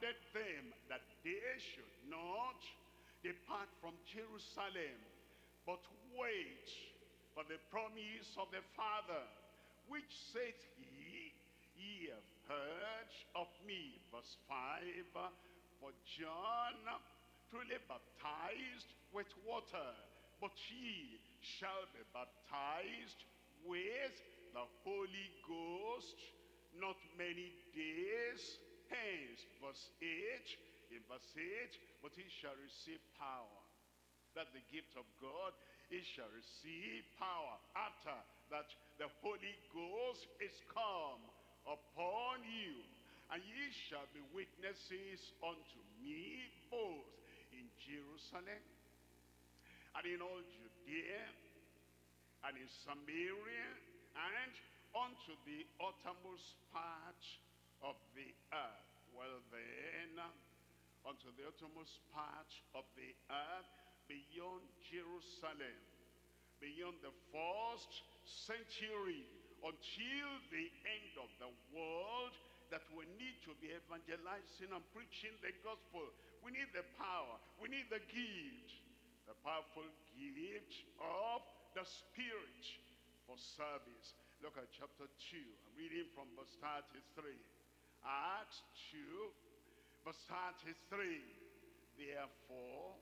commanded them that they should not depart from Jerusalem, but wait for the promise of the Father, which saith he, ye have heard of me. Verse 5, for John truly baptized with water, but ye shall be baptized with the Holy Ghost not many days hence. Verse 8, in verse 8, but he shall receive power. That's the gift of God. He shall receive power after that the Holy Ghost is come upon you, and ye shall be witnesses unto me both in Jerusalem and in all Judea and in Samaria and unto the uttermost part of the earth. Well then, unto the uttermost part of the earth, beyond Jerusalem, beyond the first century, until the end of the world, that we need to be evangelizing and preaching the gospel. We need the power, we need the gift, the powerful gift of the Spirit for service. Look at chapter 2. I'm reading from verse 33. Acts 2, verse 33. Therefore,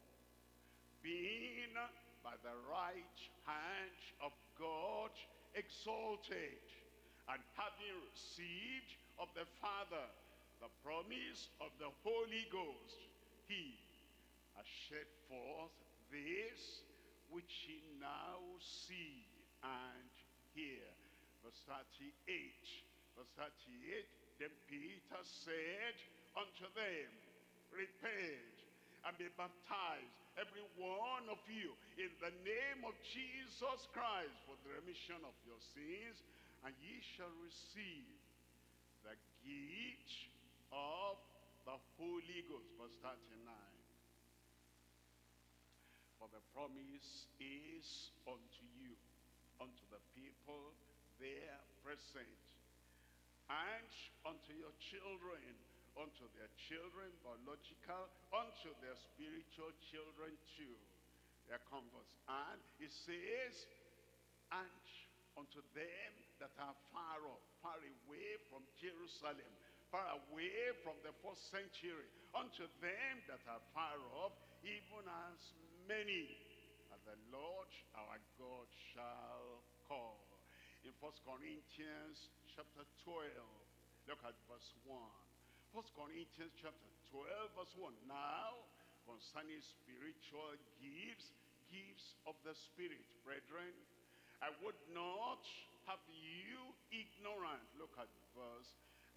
being by the right hand of God exalted, and having received of the Father the promise of the Holy Ghost, he has shed forth this which ye now see and hear. Verse 38. Verse 38. Then Peter said unto them, repent and be baptized, every one of you, in the name of Jesus Christ, for the remission of your sins, and ye shall receive the gift of the Holy Ghost. Verse 39. For the promise is unto you, unto the people there present, and unto your children, unto their children, biological, unto their spiritual children too, their converts. And it says, and unto them that are far off, far away from Jerusalem, far away from the first century, unto them that are far off, even as many as the Lord our God shall call. In 1 Corinthians chapter 12, look at verse 1. 1 Corinthians chapter 12, verse 1. Now, concerning spiritual gifts, gifts of the Spirit, brethren, I would not have you ignorant. Look at verse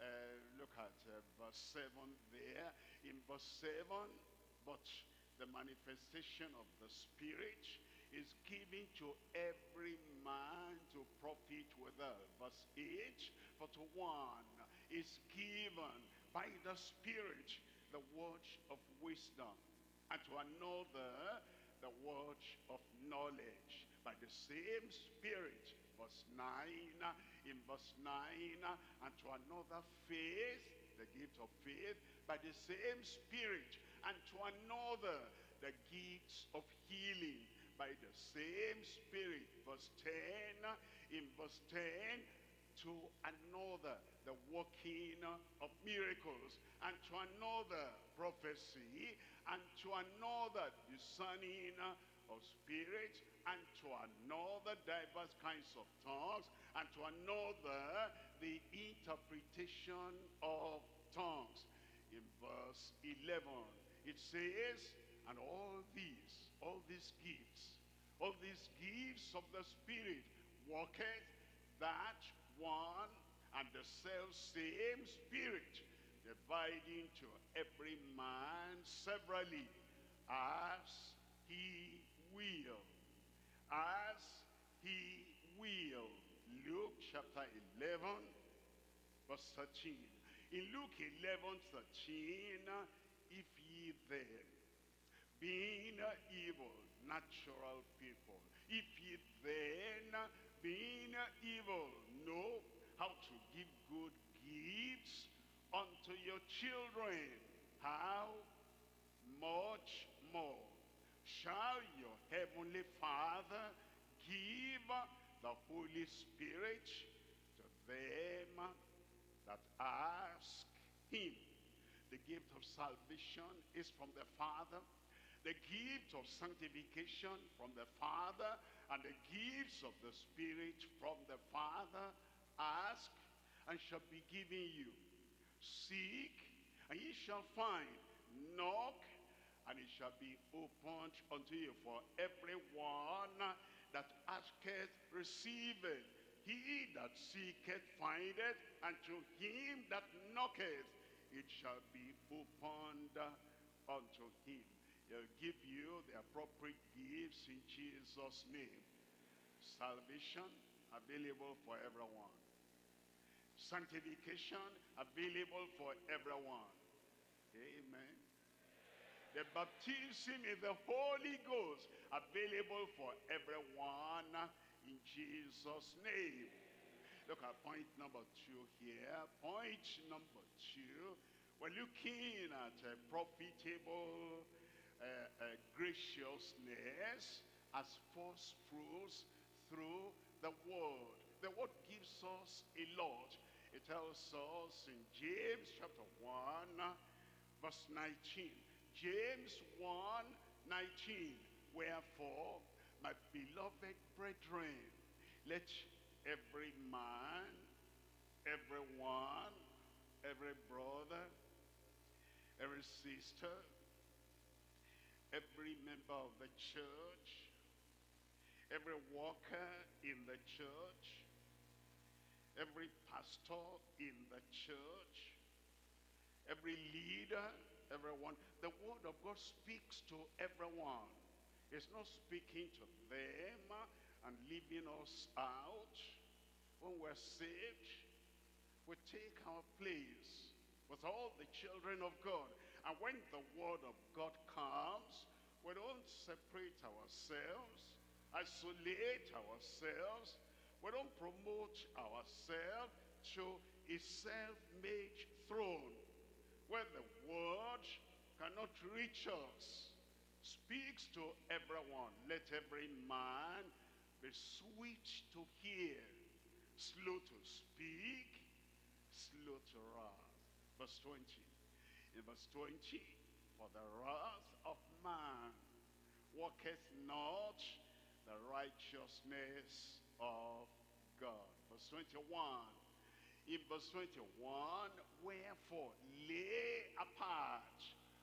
7 there. In verse 7, but the manifestation of the Spirit is given to every man to profit withal. Verse 8, for to one is given by the Spirit the word of wisdom, and to another the word of knowledge by the same Spirit. Verse 9, in verse 9, and to another faith, the gift of faith, by the same Spirit, and to another the gifts of healing by the same Spirit. Verse 10, in verse 10, to another the working of miracles, and to another prophecy, and to another discerning of spirits, and to another diverse kinds of tongues, and to another the interpretation of tongues. In verse 11 it says, and all these gifts of the Spirit worketh that one and the self same Spirit, dividing to every man severally as he will. As he will. Luke chapter 11, verse 13. In Luke 11:13, if ye then, being evil, natural people, if ye then, being evil, know how to give good gifts unto your children, how much more shall your heavenly Father give the Holy Spirit to them that ask him? The gift of salvation is from the Father. The gift of sanctification from the Father, and the gifts of the Spirit from the Father. Ask, and shall be given you. Seek, and ye shall find. Knock, and it shall be opened unto you. For everyone that asketh receiveth. He that seeketh findeth, and to him that knocketh it shall be opened unto him. He'll give you the appropriate gifts in Jesus' name. Salvation available for everyone. Sanctification available for everyone. Amen. The baptism in the Holy Ghost available for everyone in Jesus' name. Look at point number 2 here. Point number 2. We're looking at profitable graciousness as first fruits through the word. The word gives us a lot. It tells us in James chapter 1 verse 19. James 1:19. Wherefore, my beloved brethren, let every man, everyone, every brother, every sister, every member of the church, every worker in the church, every pastor in the church, every leader, everyone. The word of God speaks to everyone. It's not speaking to them and leaving us out. When we're saved, we take our place with all the children of God. And when the word of God comes, we don't separate ourselves, isolate ourselves. We don't promote ourselves to a self-made throne where the word cannot reach us. Speaks to everyone. Let every man be sweet to hear, slow to speak, slow to wrath. Verse 20. In verse 20, for the wrath of man worketh not the righteousness of God. Verse 21. In verse 21, wherefore lay apart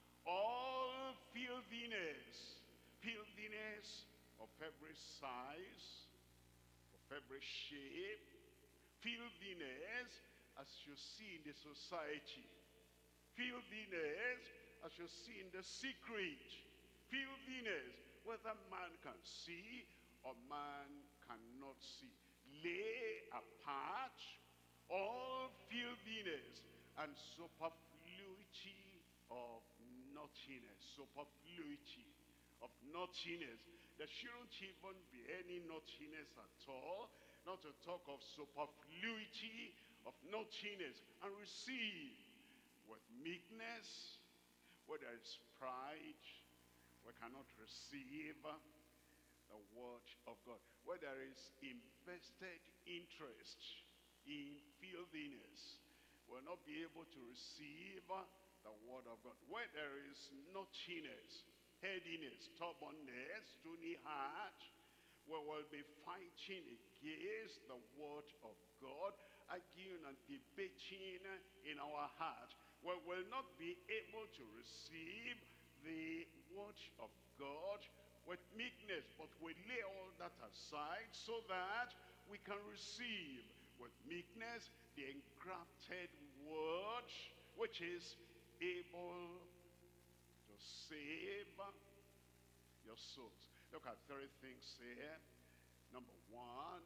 all filthiness, filthiness of every size, of every shape, filthiness as you see in the society, filthiness as you see in the secret, filthiness whether man can see or man cannot see. Lay apart all filthiness and superfluity of naughtiness. Superfluity of naughtiness. There shouldn't even be any naughtiness at all. Not to talk of superfluity of naughtiness. And receive with meekness. Where there is pride, we cannot receive the word of God. Where there is invested interest in filthiness, will not be able to receive the word of God. Where there is naughtiness, headiness, stubbornness, stony heart, we will be fighting against the word of God, arguing and debating in our heart. We will not be able to receive the word of God with meekness, but we lay all that aside so that we can receive with meekness the engrafted word which is able to save your souls. Look at 3 things here. Number 1,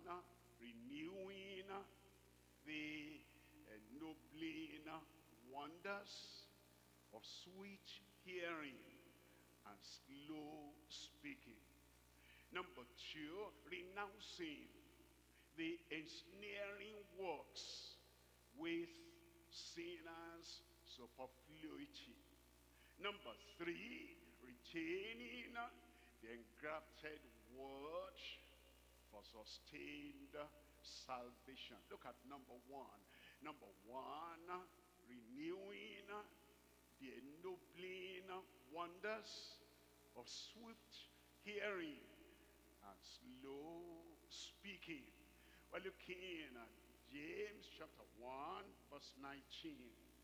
renewing the ennobling wonders of sweet hearing and slow speaking. Number 2, renouncing the ensnaring works with sinners' superfluity. Number three, retaining the engrafted word for sustained salvation. Look at number one. Number one, renewing the ennobling wonders of swift hearing and slow speaking. We're looking at James chapter 1 verse 19.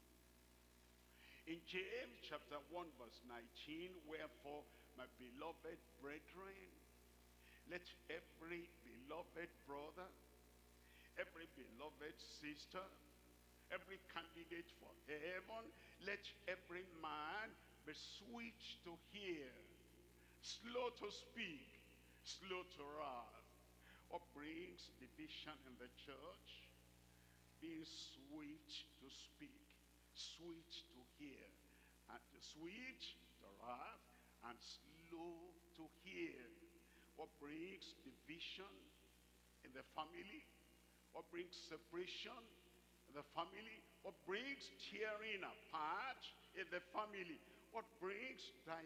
In James chapter 1 verse 19, wherefore, my beloved brethren, let every beloved brother, every beloved sister, every candidate for heaven, let every man be sweet to hear, slow to speak, slow to wrath. What brings division in the church? Being sweet to speak, sweet to hear, and sweet to wrath, and slow to hear. What brings division in the family? What brings separation in the family? What brings tearing apart in the family? What brings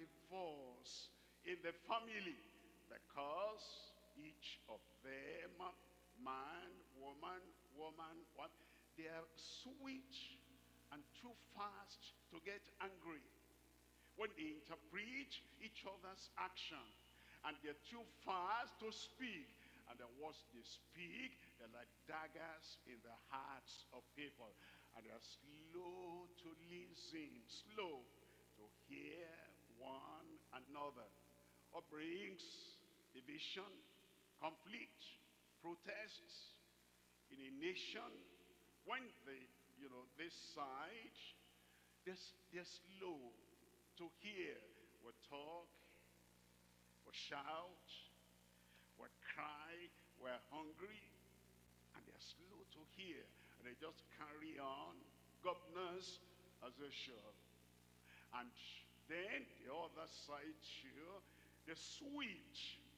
divorce in the family? Because each of them, man, woman, what? They are sweet and too fast to get angry. When they interpret each other's action, and they're too fast to speak, and then once they speak, they're like daggers in the hearts of people, and they're slow to listen, slow to hear one another. What brings division, conflict, protests in a nation? When this side, they're slow to hear. We talk, we shout, we cry, we're hungry, and they're slow to hear. And they just carry on, governors as they should. And then the other side too, they're sweet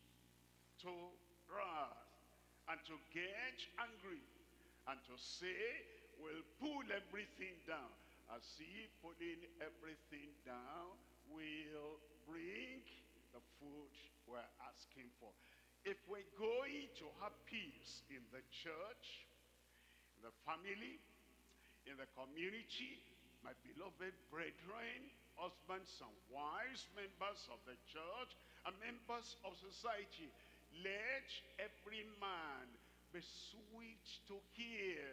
to wrath and to get angry and to say, we'll pull everything down. As if pulling everything down will bring the food we're asking for. If we're going to have peace in the church, in the family, in the community, my beloved brethren, husbands and wives, members of the church, and members of society, let every man be sweet to hear,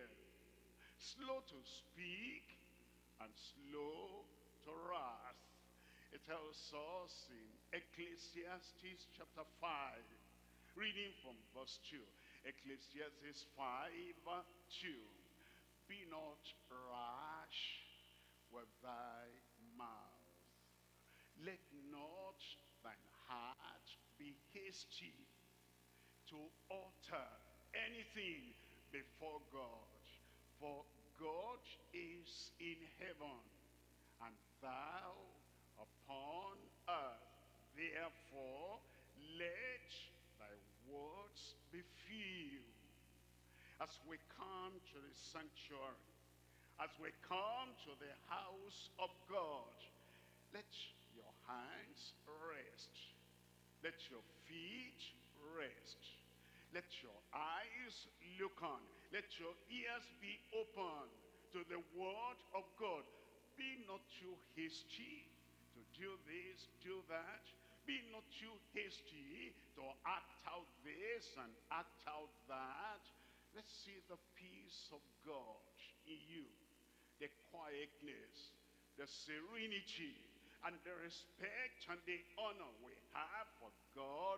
slow to speak, and slow to wrath. It tells us in Ecclesiastes chapter 5, reading from verse 2. Ecclesiastes 5, 2. Be not rash with thy mouth. Let not thine heart be hasty to utter anything before God. For God is in heaven, and thou upon earth. Therefore, let thy words be few. As we come to the sanctuary, as we come to the house of God, let your hands rest. Let your feet rest. Let your eyes look on. Let your ears be open to the word of God. Be not too hasty to do this, do that. Be not too hasty to act out this and act out that. Let's see the peace of God in you. The quietness, the serenity, and the respect and the honor we have for God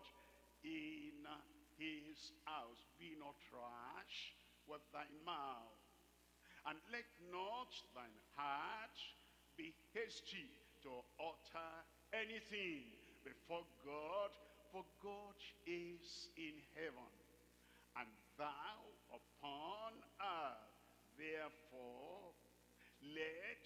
in his house. Be not rash with thy mouth, and let not thine heart be hasty to utter anything before God, for God is in heaven, and thou upon earth. Therefore, let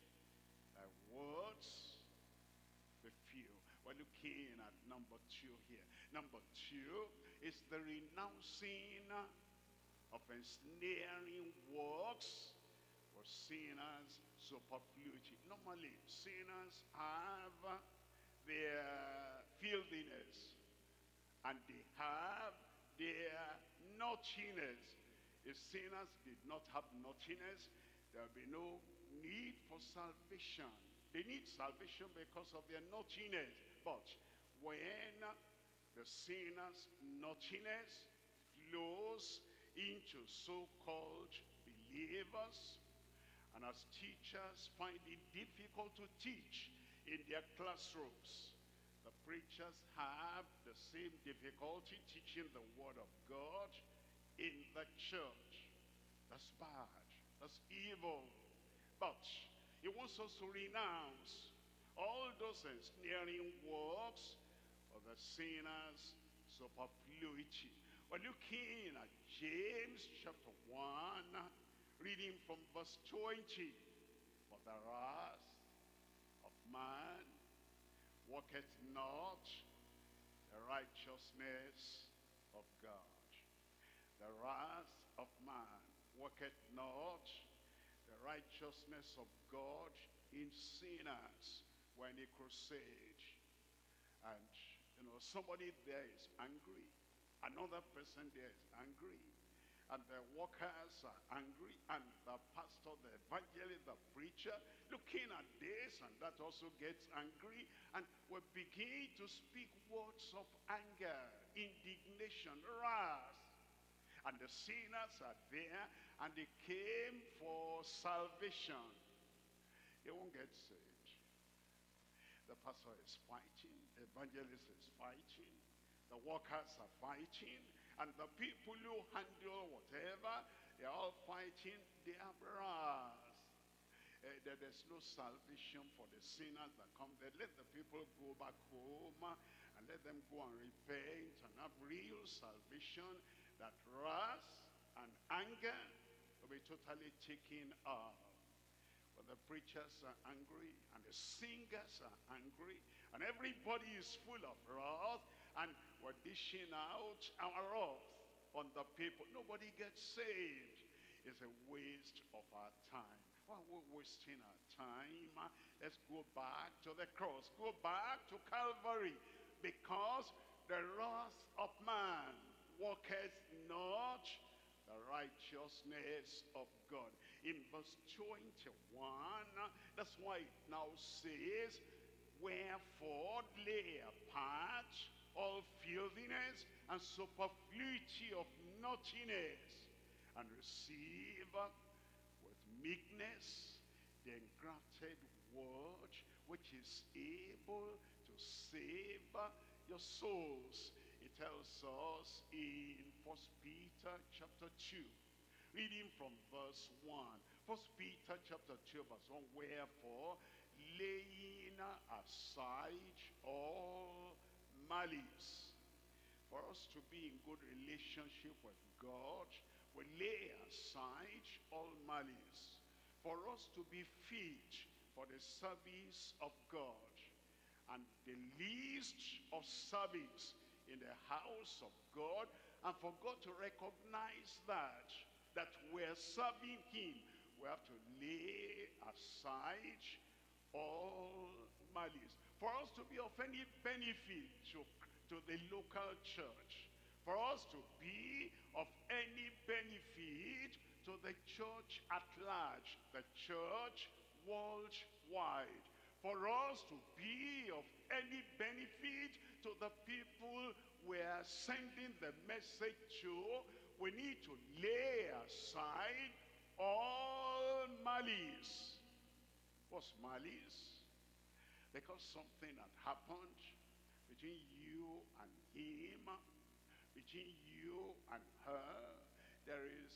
thy words be few. We're looking at number 2 here. Number 2 is the renouncing of ensnaring works for sinners superfluity. Normally, sinners have their filthiness, and they have their naughtiness. If sinners did not have naughtiness, there will be no need for salvation. They need salvation because of their naughtiness. But when the sinner's naughtiness flows into so-called believers, and as teachers find it difficult to teach in their classrooms, the preachers have the same difficulty teaching the word of God in the church. That's bad. That's evil. But he wants us to renounce all those ensnaring works of the sinner's superfluity. We're looking at James chapter 1, reading from verse 20. For the wrath of man worketh not the righteousness of God. The wrath of man worketh not the righteousness of God in sinners. When a crusade, and somebody there is angry, another person there is angry, and the workers are angry, and the pastor, the evangelist, the preacher, looking at this and that also gets angry, and we begin to speak words of anger, indignation, wrath. And the sinners are there, and they came for salvation. They won't get saved. The pastor is fighting, the evangelist is fighting, the workers are fighting, and the people who handle whatever, they're all fighting their wrath. There's no salvation for the sinners that come there. Let the people go back home and let them go and repent and have real salvation. That wrath and anger will be totally taken off. But the preachers are angry, and the singers are angry, and everybody is full of wrath, and we're dishing out our wrath on the people. Nobody gets saved. It's a waste of our time. Why are we wasting our time? Let's go back to the cross. Go back to Calvary. Because the wrath of man worketh not the righteousness of God. In verse 21, that's why it now says, wherefore lay apart all filthiness and superfluity of naughtiness, and receive with meekness the engrafted word, which is able to save your souls. It tells us in 1 Peter chapter 2, reading from verse 1. 1 Peter chapter 2 verse 1, wherefore laying aside all malice. For us to be in good relationship with God, we lay aside all malice. For us to be fit for the service of God, and the least of service in the house of God, and for God to recognize that we're serving him, we have to lay aside all malice. For us to be of any benefit to the local church, for us to be of any benefit to the church at large, the church worldwide, for us to be of any benefit to the people we're sending the message to, we need to lay aside all malice. What's malice? Because something had happened between you and him, between you and her. There is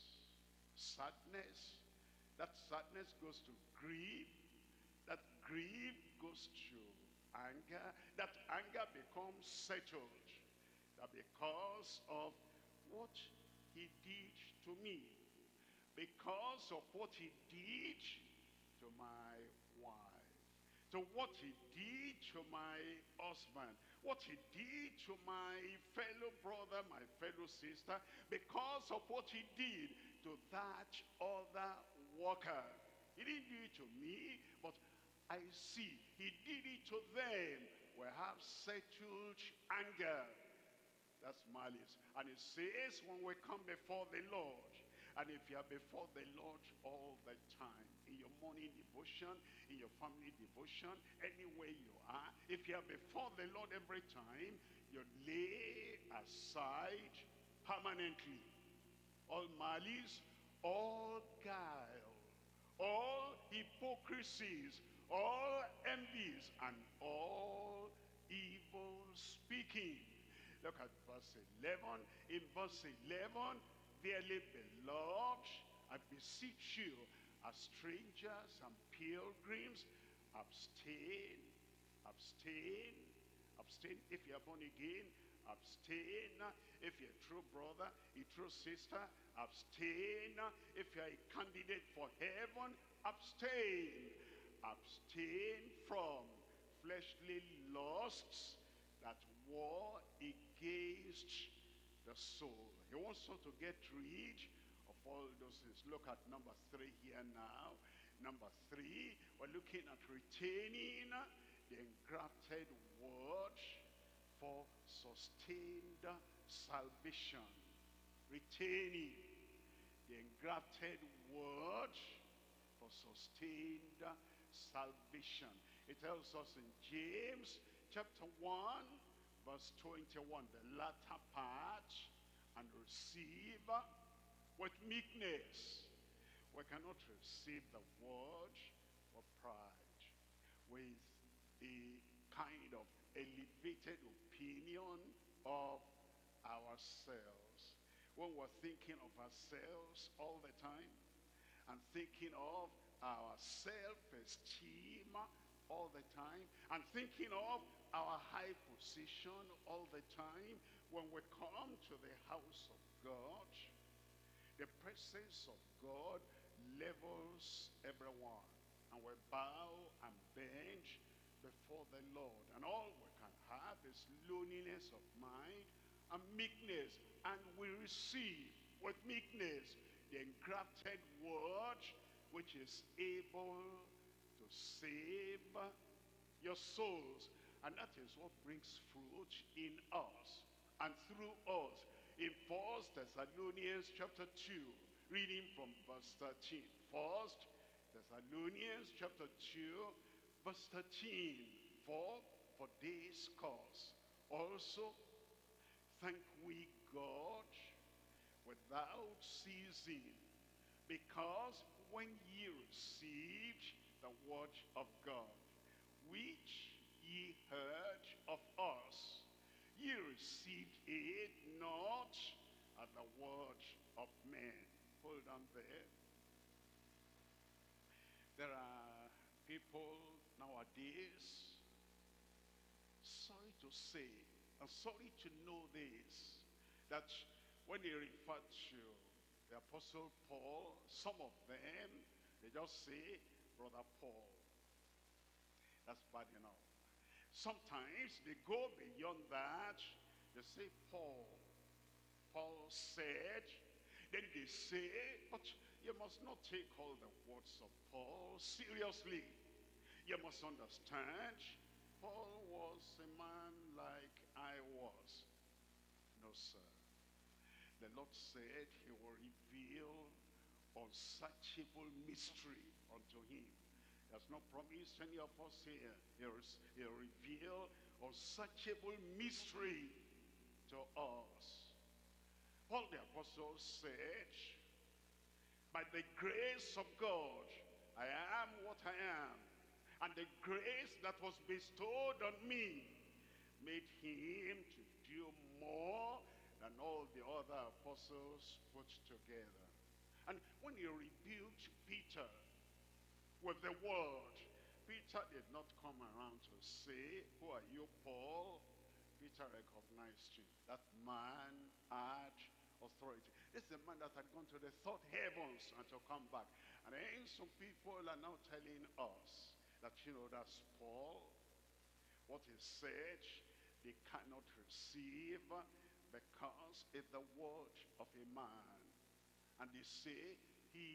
sadness. That sadness goes to grief. That grief goes to anger. That anger becomes settled. That because of what he did to me, because of what he did to my wife, to what he did to my husband, what he did to my fellow brother, my fellow sister, because of what he did to that other worker. He didn't do it to me, but I see he did it to them. We have settled anger. That's malice. And it says when we come before the Lord, and if you are before the Lord all the time, in your morning devotion, in your family devotion, anywhere you are, if you are before the Lord every time, you lay aside permanently all malice, all guile, all hypocrisies, all envies, and all evil speaking. Look at verse 11. In verse 11, dearly beloved, I beseech you, as strangers and pilgrims, abstain, abstain, abstain. If you are born again, abstain. If you're a true brother, a true sister, abstain. If you're a candidate for heaven, abstain. Abstain from fleshly lusts that war against the soul. He wants us to get rid of all those things. Look at number 3 here now. Number 3, we're looking at retaining the engrafted word for sustained salvation. Retaining the engrafted word for sustained salvation. It tells us in James chapter 1 verse 21, the latter part, and receive with meekness. We cannot receive the word for pride, with a kind of elevated opinion of ourselves. When we're thinking of ourselves all the time, and thinking of our self-esteem all the time, and thinking of our high position all the time, when we come to the house of God, the presence of God levels everyone, and we bow and bend before the Lord, and all we can have is lowliness of mind and meekness, and we receive with meekness the engrafted word which is able to save your souls. And that is what brings fruit in us and through us. In 1 Thessalonians chapter 2, reading from verse 13. 1 Thessalonians chapter 2, verse 13. For this cause also thank we God without ceasing, because when ye received the word of God, which ye heard of us, ye received it not as the word of men. Hold on there. There are people nowadays, sorry to say, and sorry to know this, that when they refer to the Apostle Paul, some of them, they just say, Brother Paul. That's bad enough. Sometimes they go beyond that. They say, Paul said. Then they say, but you must not take all the words of Paul seriously. You must understand, Paul was a man like I was. No, sir. The Lord said he will reveal unsearchable mystery unto him. There's no promise any of us here. He'll reveal unsearchable mystery to us. Paul the Apostle said, by the grace of God, I am what I am. And the grace that was bestowed on me made him to do more than all the other apostles put together. And when he rebuked Peter with the word, Peter did not come around to say, who are you, Paul? Peter recognized him. That man had authority. This is a man that had gone to the third heavens and to come back. And then some people are now telling us that, that's Paul. What he said, they cannot receive because it's the word of a man. And they say he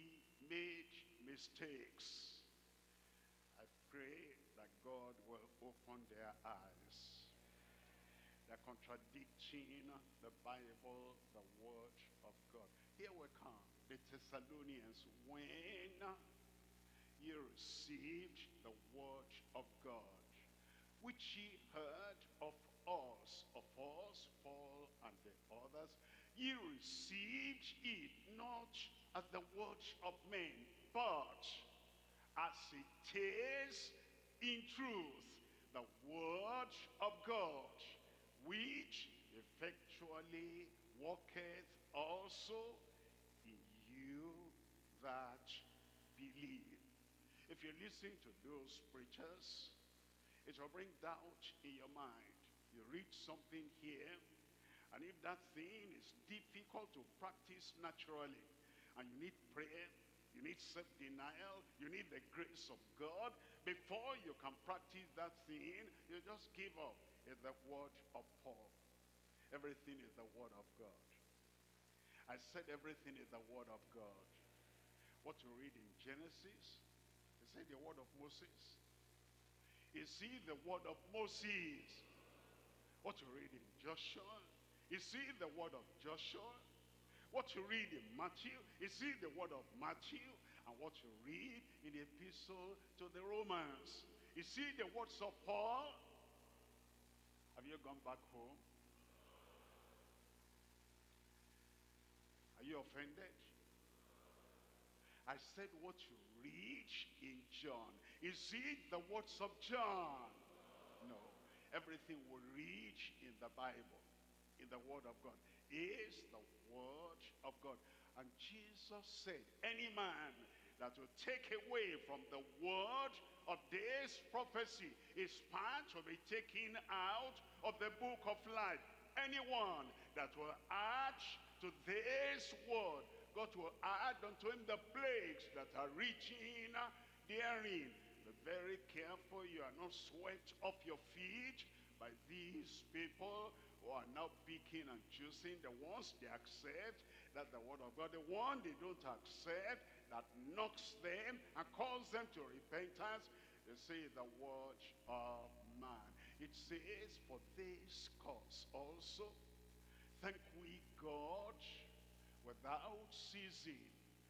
made mistakes. I pray that God will open their eyes. They're contradicting the Bible, the word of God. Here we come, the Thessalonians, when you received the word of God, which ye heard of us, Paul and the others, ye received it not as the word of men, but as it is in truth, the word of God, which effectually worketh also in you that believe. If you listen to those preachers, it will bring doubt in your mind. You read something here, and if that thing is difficult to practice naturally, and you need prayer, you need self-denial, you need the grace of God, before you can practice that thing, you just give up. It's the word of Paul. Everything is the word of God. I said everything is the word of God. What you read in Genesis, you say the word of Moses. You see the word of Moses. What you read in Joshua, you see the word of Joshua. What you read in Matthew, you see the word of Matthew. And what you read in the epistle to the Romans, you see the words of Paul. Have you gone back home? Are you offended? I said what you read in John. Is it the words of John? No. Everything we read in the Bible, in the word of God, is the word of God. And Jesus said, any man that will take away from the word of this prophecy, his part will be taken out of the book of life. Anyone that will add to this word, God will add unto him the plagues that are written therein. Be very careful you are not swept off your feet by these people who are now picking and choosing the ones they accept, that's the word of God. The one they don't accept, that knocks them and calls them to repentance, they say the word of man. It says, for this cause also thank we God without ceasing,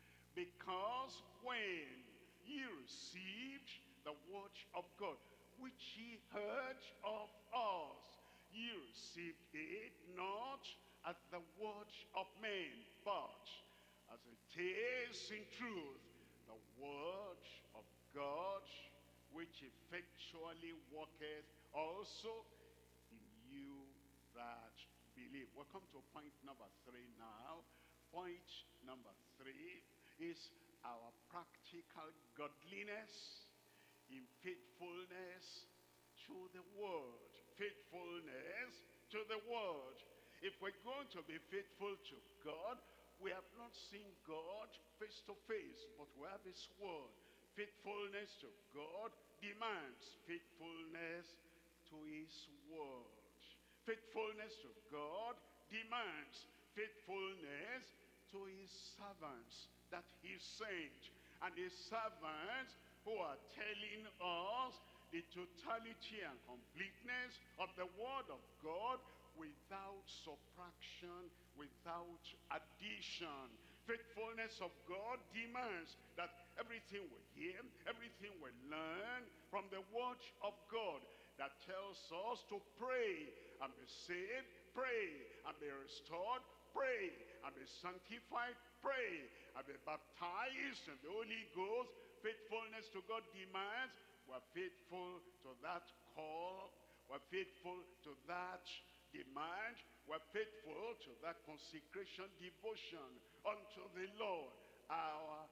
because when ye received the word of God, which ye heard of us, ye received it not as the word of men, but as it is in truth, the word of God, which effectually worketh also in you that believe. We'll come to point number 3 now. Point number 3 is our practical godliness in faithfulness to the word. Faithfulness to the word. If we're going to be faithful to God, we have not seen God face to face, but we have his word. Faithfulness to God demands faithfulness to his word. Faithfulness to God demands faithfulness to his servants that he sent. And his servants who are telling us the totality and completeness of the word of God without subtraction, without addition. Faithfulness of God demands that everything we hear, everything we learn from the word of God that tells us to pray and be saved, pray and be restored, pray and be sanctified, pray and be baptized in the Holy Ghost. Faithfulness to God demands we're faithful to that call, we're faithful to that demand, we're faithful to that consecration, devotion unto the Lord. Our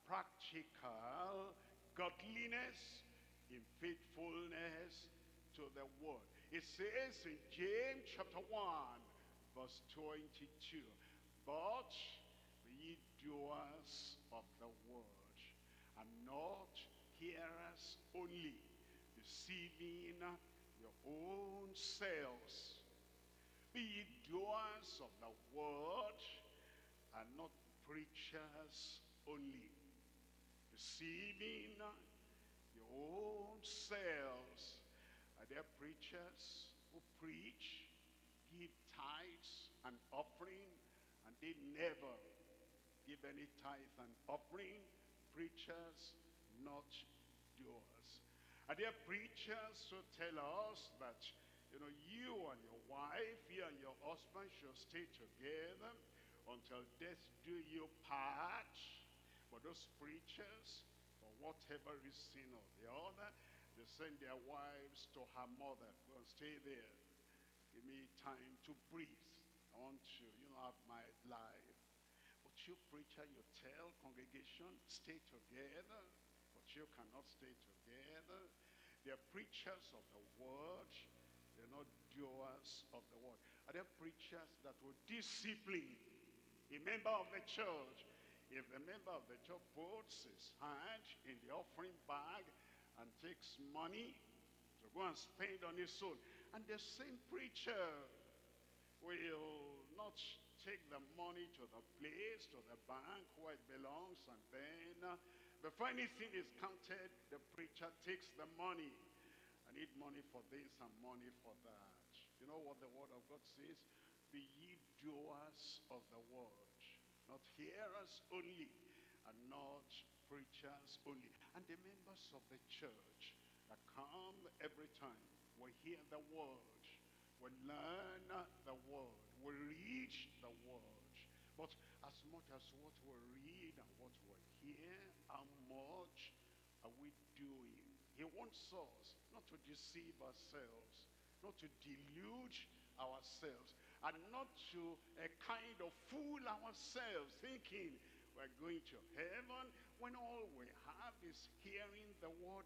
practical godliness in faithfulness to the word. It says in James chapter 1 verse 22, but be ye doers of the word, and not hearers only, deceiving your own selves. Be ye doers of the word, and not preachers only. deceiving your own selves. Are there preachers who preach, give tithes and offering, and they never give any tithe and offering? Preachers, not doers. Are there preachers who tell us that, you and your wife, you and your husband should stay together until death do you part? But those preachers, for whatever reason or the other, they send their wives to her mother. Go and stay there. Give me time to breathe. I want to, have my life. But you preacher, you tell congregation, stay together. But you cannot stay together. They are preachers of the word. They're not doers of the word. Are there preachers that will discipline a member of the church? If the member of the church puts his hand in the offering bag and takes money to go and spend on his own, and the same preacher will not take the money to the place, to the bank where it belongs, and then before anything is counted, the preacher takes the money. I need money for this and money for that. You know what the word of God says? Be ye doers of the word, not hearers only, and not preachers only. And the members of the church that come every time, we hear the word, we learn the word, we read the word. But as much as what we read and what we hear, how much are we doing? He wants us not to deceive ourselves, not to delude ourselves, and not to kind of fool ourselves thinking we're going to heaven when all we have is hearing the word,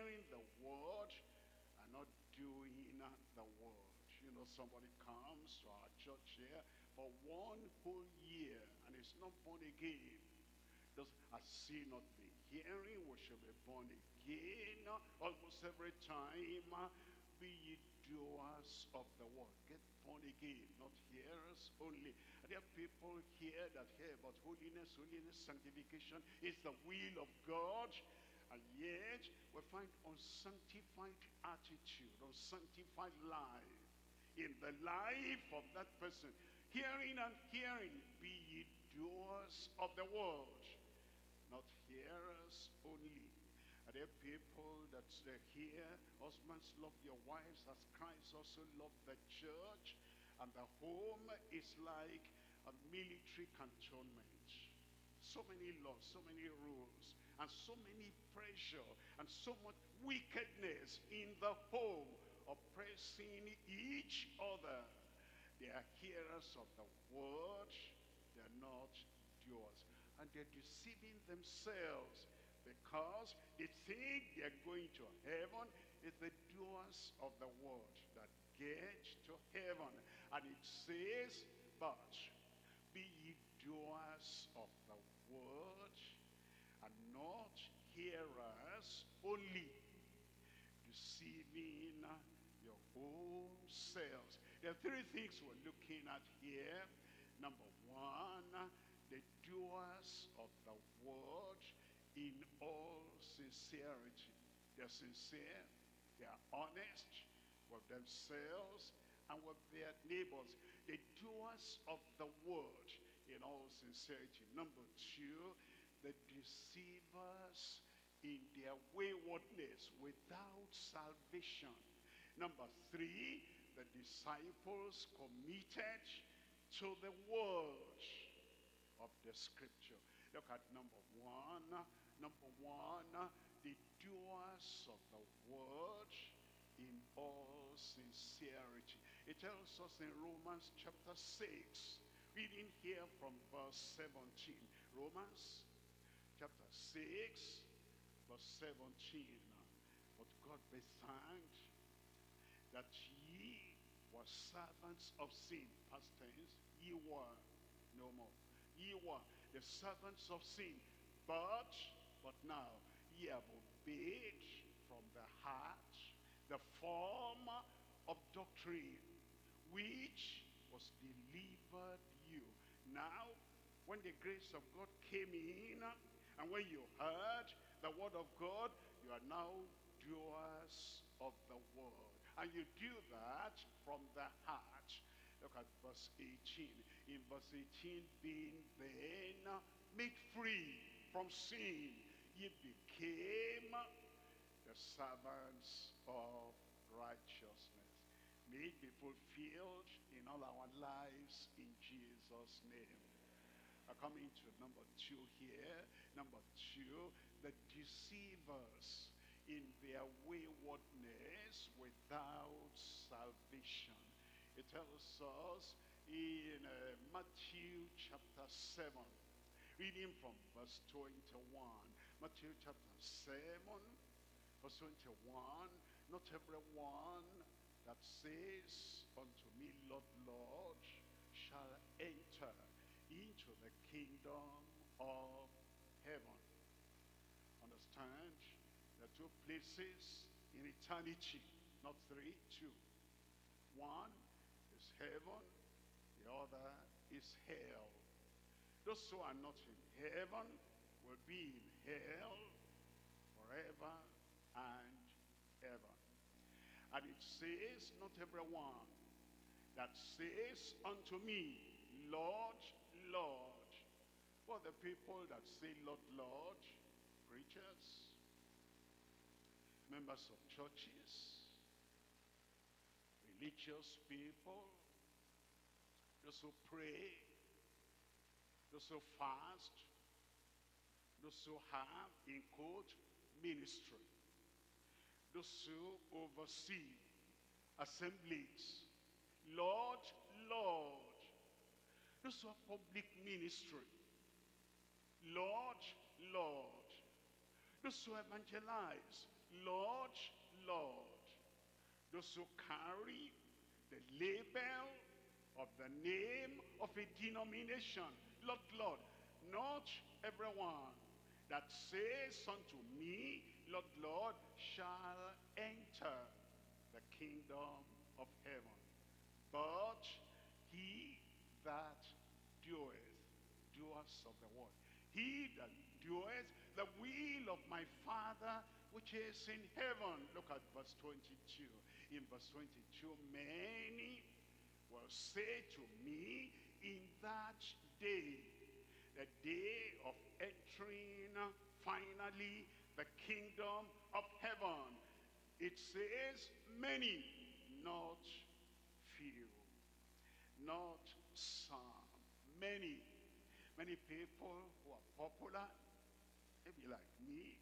and not doing the word. Somebody comes to our church here for 1 whole year and is not born again. Has he not been hearing? We should be born again almost every time. Be ye doers of the word. Get born again, not hearers only. And there are people here that hear about holiness, sanctification is the will of God. And yet we find unsanctified attitude, unsanctified life in the life of that person. Hearing and hearing, be ye doers of the word, not hearers only. Are there people that hear, husbands love your wives as Christ also loved the church, and the home is like a military cantonment. So many laws, so many rules, and so many pressure, and so much wickedness in the home, oppressing each other. They are hearers of the word, they are not doers. And they're deceiving themselves because they think they're going to heaven. It's the doers of the word that get to heaven. And it says, but be ye doers of the word and not hearers only, deceiving your own selves. There are 3 things we're looking at here. Number 1, the doers of the word in all sincerity. They're sincere, they are honest with themselves and with their neighbors. The doers of the word in all sincerity. Number 2, the deceivers in their waywardness without salvation. Number 3, the disciples committed to the word of the scripture. Look at number 1. Number 1, the doers of the word in all sincerity. It tells us in Romans chapter 6, reading here from verse 17. Romans chapter 6, verse 17. But God be thanked that ye were servants of sin. Past tense, ye were, no more. Ye were the servants of sin, but now ye have obeyed from the heart the form of doctrine which was delivered you. Now, when the grace of God came in, and when you heard the word of God, you are now doers of the word. And you do that from the heart. Look at verse 18. In verse 18, being then made free from sin, ye became the servants of righteousness. May it be fulfilled in all our lives in Jesus' name. Coming to number 2 here. Number 2, the deceivers in their waywardness without salvation. It tells us in Matthew chapter 7, reading from verse 21. Matthew chapter 7, verse 21. Not everyone that says unto me, Lord, Lord, shall enter into the kingdom of heaven. Understand, there are 2 places in eternity, not 3, 2. One is heaven, the other is hell. Those who are not in heaven will be in hell forever and ever. And it says, not everyone that says unto me, Lord, Lord. For the people that say, Lord, Lord, preachers, members of churches, religious people, those who pray, those who fast, those who have, in quote, ministry, those who oversee assemblies, Lord, Lord. Those who have public ministry, Lord, Lord. Those who evangelize, Lord, Lord. Those who carry the label of the name of a denomination, Lord, Lord. Not everyone that says unto me, Lord, Lord, shall enter the kingdom of heaven, but he that doers of the word. He that doeth the will of my Father which is in heaven. Look at verse 22. In verse 22, many will say to me in that day, the day of entering finally the kingdom of heaven. It says many, not few, not some. Many people who are popular, maybe like me,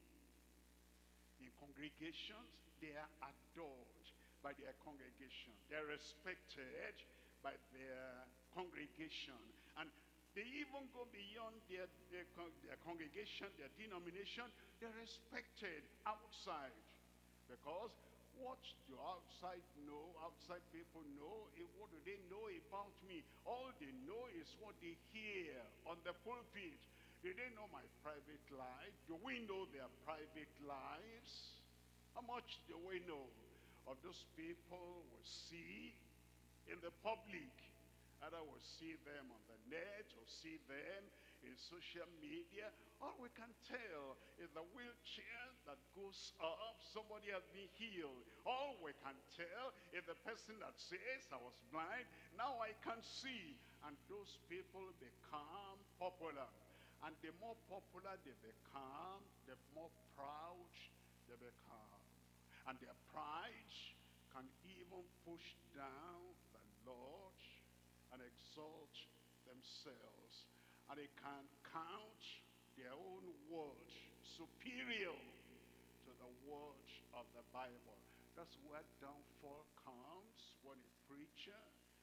in congregations, they are adored by their congregation. They're respected by their congregation. And they even go beyond their congregation, their denomination. They're respected outside. Because what do outside people know? What do they know about me? All they know is what they hear on the pulpit. Do they know my private life? Do we know their private lives? How much do we know of those people we see in the public? Either we see them on the net or see them in social media. All we can tell is the wheelchair that goes up, somebody has been healed. All we can tell is the person that says, I was blind, now I can see. And those people become popular. And the more popular they become, the more proud they become. And their pride can even push down the Lord and exalt themselves. And they can count their own word superior to the word of the Bible. That's where downfall comes, when a preacher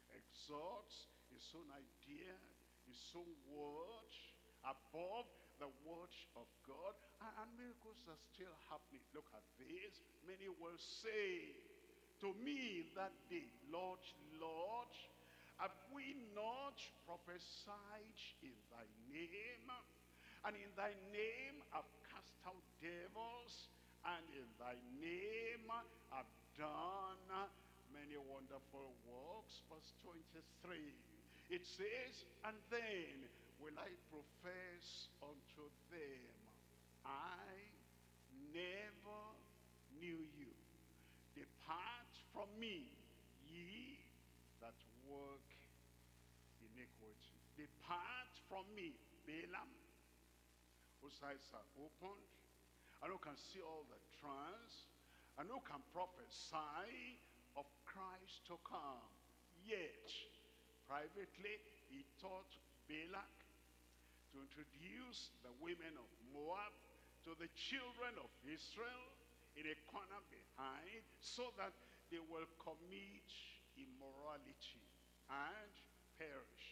exalts his own idea, his own word above the word of God. And miracles are still happening. Look at this. Many will say to me that day, Lord, Lord, have we not prophesied in thy name? And in thy name have cast out devils, and in thy name have done many wonderful works. Verse 23, it says, and then will I profess unto them, I never knew you. Depart from me, ye that work iniquity. Depart from me, Balaam, whose eyes are opened, and who can see all the trance, and who can prophesy of Christ to come. Yet, privately, he taught Balak to introduce the women of Moab to the children of Israel in a corner behind, so that they will commit immorality and perish.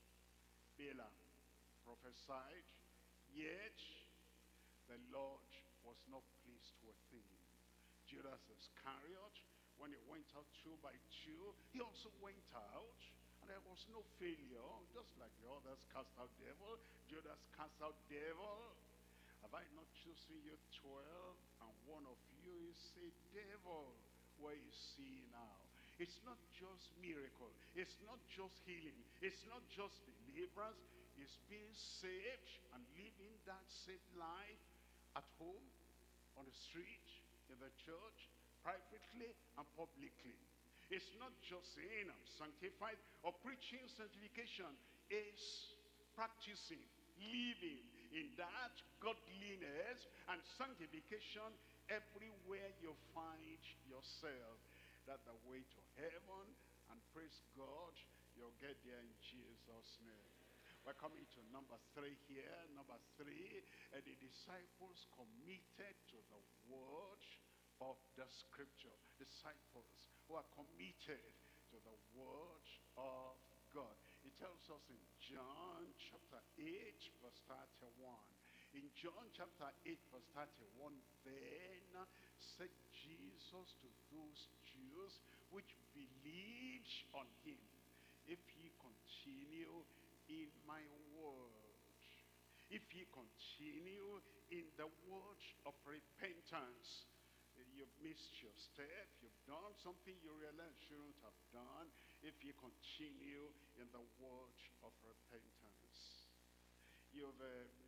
Balaam prophesied, yet the Lord was not pleased with him. Judas Iscariot, when he went out 2 by 2, he also went out, and there was no failure. Just like the others cast out devil, Judas cast out devil. Have I not chosen you 12, and one of you is a devil? Where is he now? It's not just miracle, it's not just healing, it's not just deliverance. It's being saved and living that saved life at home, on the street, in the church, privately and publicly. It's not just saying I'm sanctified or preaching sanctification. It's practicing, living in that godliness and sanctification everywhere you find yourself. That's the way to heaven, and praise God, you'll get there in Jesus' name. We're coming to number 3 here. Number 3, the disciples committed to the word of the scripture. Disciples who are committed to the word of God. It tells us in John chapter 8 verse 31. In John chapter 8 verse 31, then said Jesus to those Jews which believed on him, if ye continue in my word, if ye continue in the word of repentance, you've missed your step, you've done something you realize you shouldn't have done. If you continue in the word of repentance, you've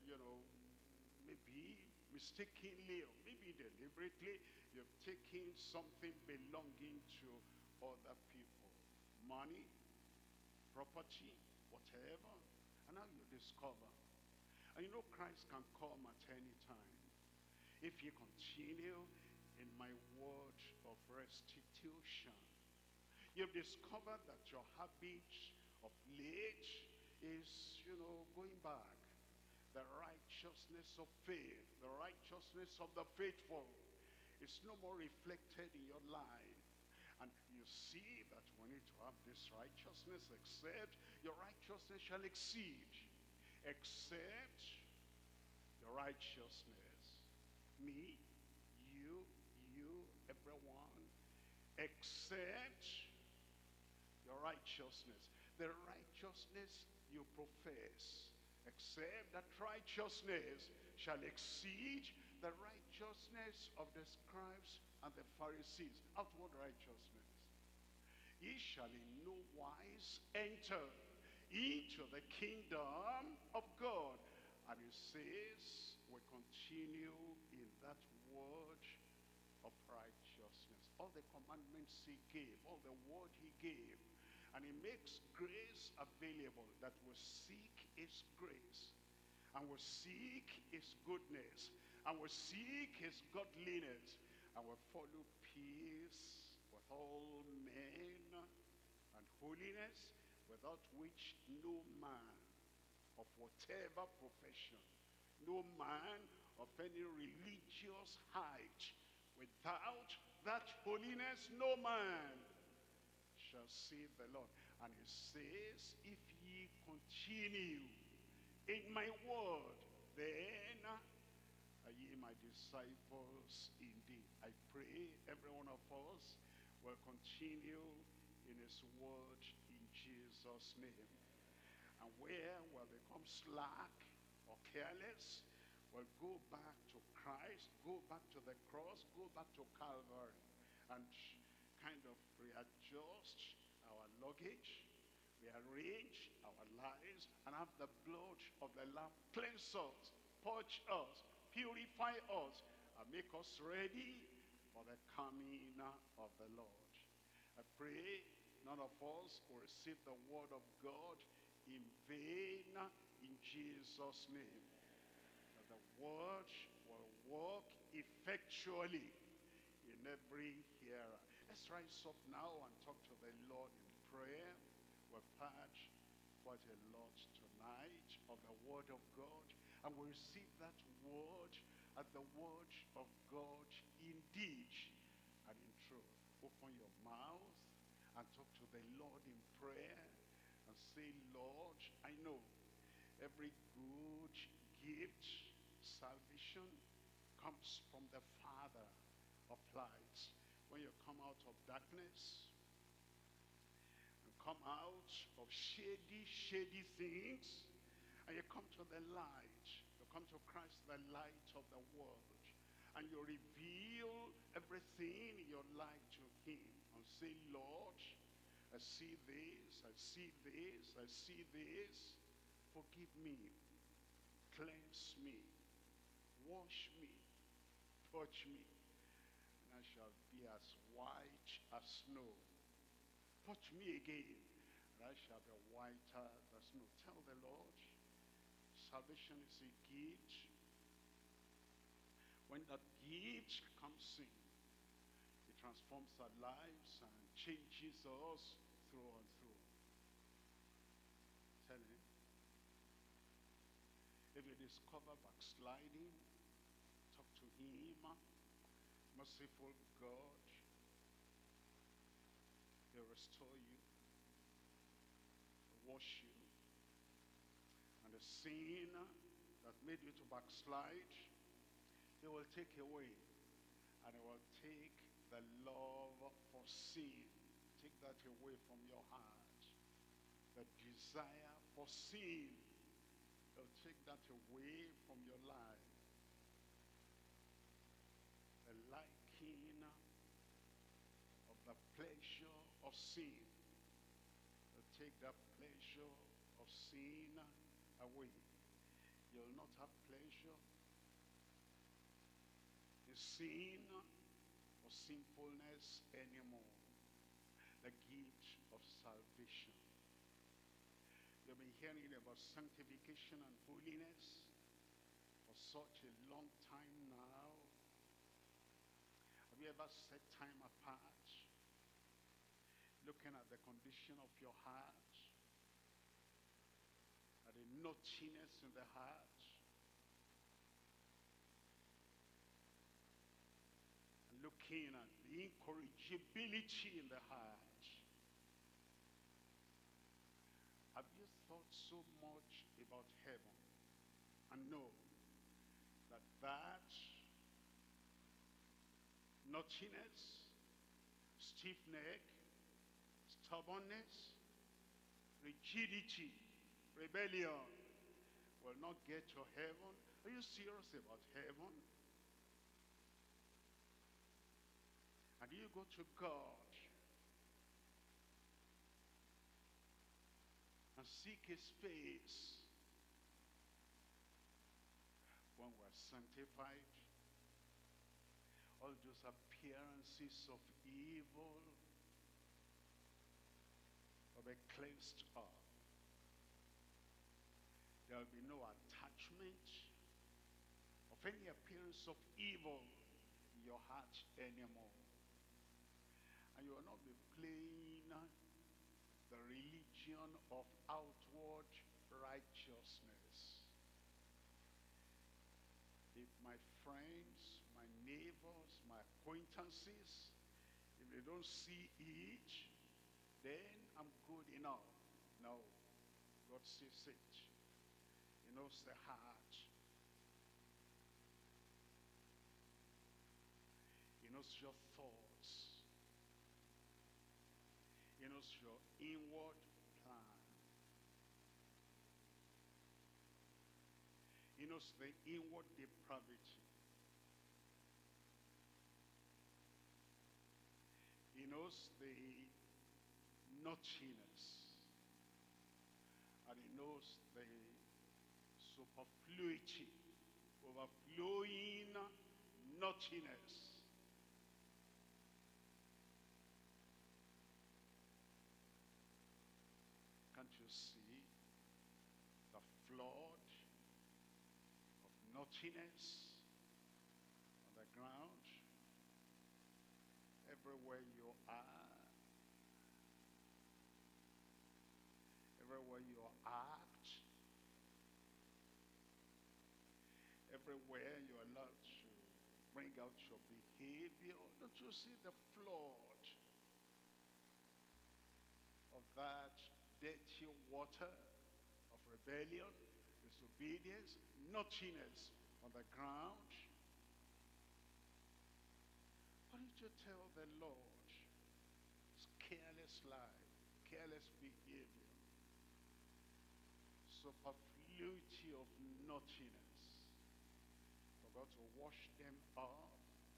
maybe mistakenly or maybe deliberately, you've taken something belonging to other people, money, property, whatever, and now you discover, and you know Christ can come at any time. If you continue in my word of restitution, you've discovered that your habit of late is, going back. The righteousness of faith, the righteousness of the faithful is no more reflected in your life. And you see that we need to have this righteousness, except your righteousness shall exceed. Except your righteousness. Me, you, everyone. Except your righteousness. The righteousness you profess. Except that righteousness shall exceed the righteousness of the scribes and the Pharisees. Outward righteousness. Ye shall in no wise enter into the kingdom of God. And he says, we continue in that word of righteousness. All the commandments he gave, all the word he gave. And he makes grace available, that we seek his grace, and we seek his goodness, and we seek his godliness, and we follow peace with all men, and holiness, without which no man of whatever profession, no man of any religious height, without that holiness, no man shall see the Lord. And he says, if ye continue in my word, then are ye my disciples indeed. I pray every one of us will continue in his word in Jesus' name. And where will become slack or careless, will go back to Christ, go back to the cross, go back to Calvary, and kind of readjust our luggage, rearrange our lives, and have the blood of the Lamb cleanse us, purge us, purify us, and make us ready for the coming of the Lord. I pray none of us will receive the word of God in vain in Jesus' name. That the word will work effectually in every hearer. Let's rise up now and talk to the Lord in prayer. We've heard quite a lot tonight of the word of God, and we receive that word as the word of God indeed and in truth. Open your mouth and talk to the Lord in prayer and say, Lord, I know every good gift, salvation, comes from the Father of lights. When you come out of darkness and come out of shady things, and you come to the light, you come to Christ, the light of the world, and you reveal everything in your life to him and say, Lord, I see this, I see this, I see this. Forgive me, cleanse me, wash me, touch me, and I shall be as white as snow. Touch me again, and I shall be whiter than snow. Tell the Lord, salvation is a gift. When that gift comes in, it transforms our lives and changes us through and through. Tell him. If you discover backsliding, talk to him. Merciful God, he'll restore you, wash you, and the sin that made you to backslide, he will take away, and he will take the love for sin. Take that away from your heart. The desire for sin, he'll take that away from your life. The liking of the pleasure of sin, he'll take that pleasure of sin away. You'll not have pleasure in sin or sinfulness anymore. The gift of salvation. You've been hearing about sanctification and holiness for such a long time now. Have you ever set time apart, looking at the condition of your heart, at the naughtiness in the heart, and looking at the incorrigibility in the heart? Have you thought so much about heaven and know that naughtiness, stiff neck, stubbornness, rigidity, rebellion will not get to heaven? Are you serious about heaven? And you go to God and seek his face when we're sanctified. All those appearances of evil will be cleansed up. There will be no attachment of any appearance of evil in your heart anymore. And you will not be playing the religion of outward righteousness. If my friends, my neighbors, my acquaintances, if they don't see it, then I'm good enough. No, God sees it. He knows the heart. He knows your thoughts. He knows your inward plan. He knows the inward depravity. He knows the naughtiness. And he knows the superfluity, overflowing naughtiness. Can't you see the flood of naughtiness on the ground? Everywhere you are, everywhere you act, everywhere you are allowed to bring out your behavior. Don't you see the flood of that dirty water of rebellion, disobedience, naughtiness on the ground? Why don't you tell the Lord, it's careless life, careless behavior, superfluity of naughtiness, forgot to wash them off.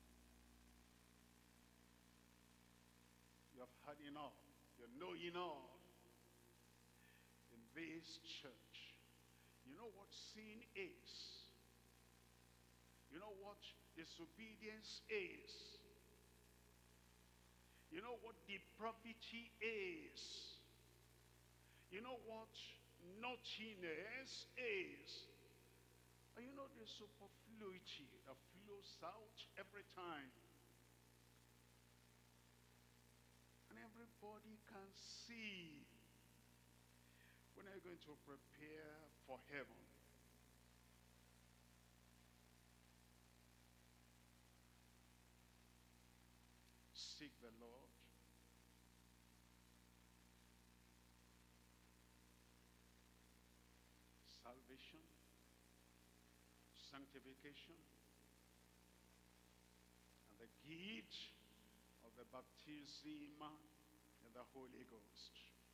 You have had enough, you know enough. In this church, you know what sin is, you know what disobedience is, you know what depravity is, you know what naughtiness is, and you know the superfluity that flows out every time, and everybody can see. When are you going to prepare for heaven? Seek the Lord. Salvation, sanctification, and the gift of the baptism in the Holy Ghost.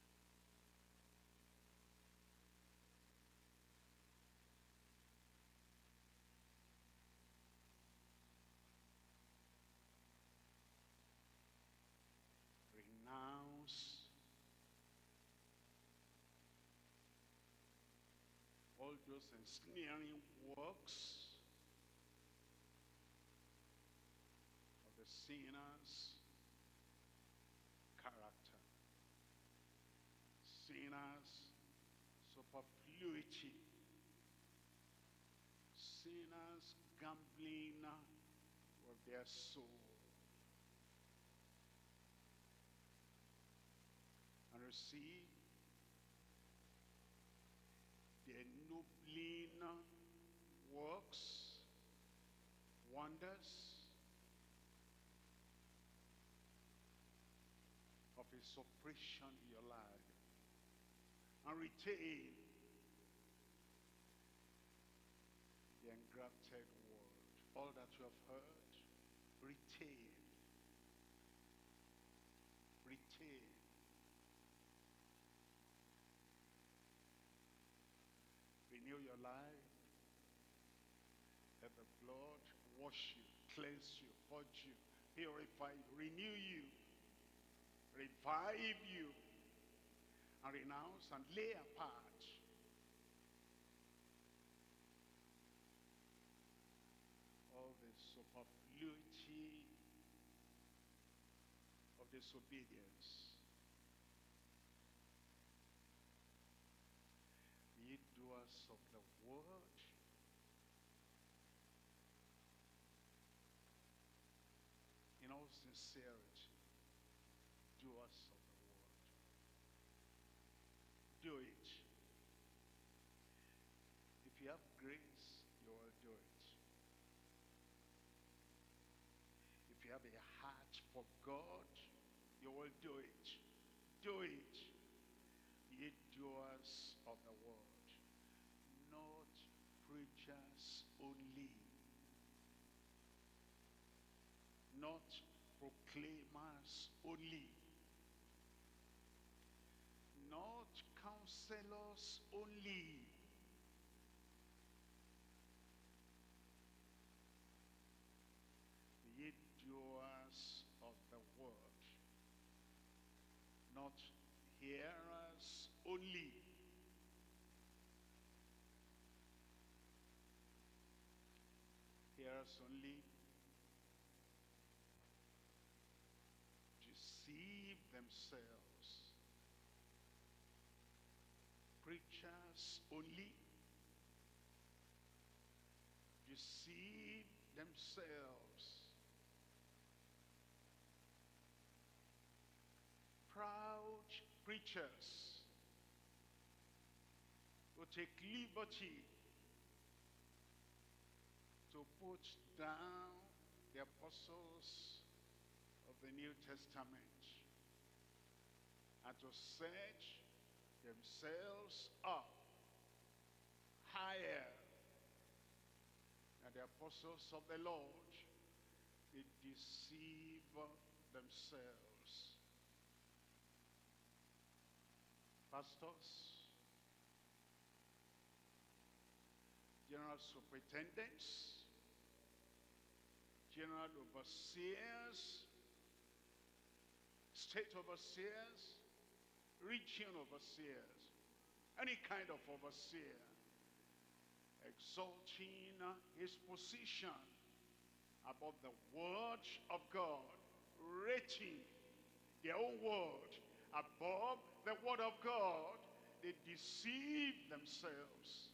Renounce all those ensnaring works of the sinner's character, sinner's superfluity, sinners gambling with their soul, and receive the ennobling works, wonders of his operation in your life, and retain the engrafted word. All that you have heard, retain. Retain. Renew your life. Let the blood wash you, cleanse you, purge you, purify you, renew you, revive you, and renounce and lay apart all the superfluity of disobedience. Be doers of the word, in all sincerity, doers of the word. Do it. If you have grace, you will do it. If you have a heart for God, you will do it. Do it. Ye doers of the word, not preachers only, not proclaimers only, not counselors only, ye doers of the word, not hearers only. Hearers only themselves. Preachers only deceive themselves. Proud preachers who take liberty to put down the apostles of the New Testament and to set themselves up higher than the apostles of the Lord. They deceive themselves. Pastors, general superintendents, general overseers, state overseers, region overseers, any kind of overseer, exalting his position above the word of God, rating their own word above the word of God, they deceive themselves.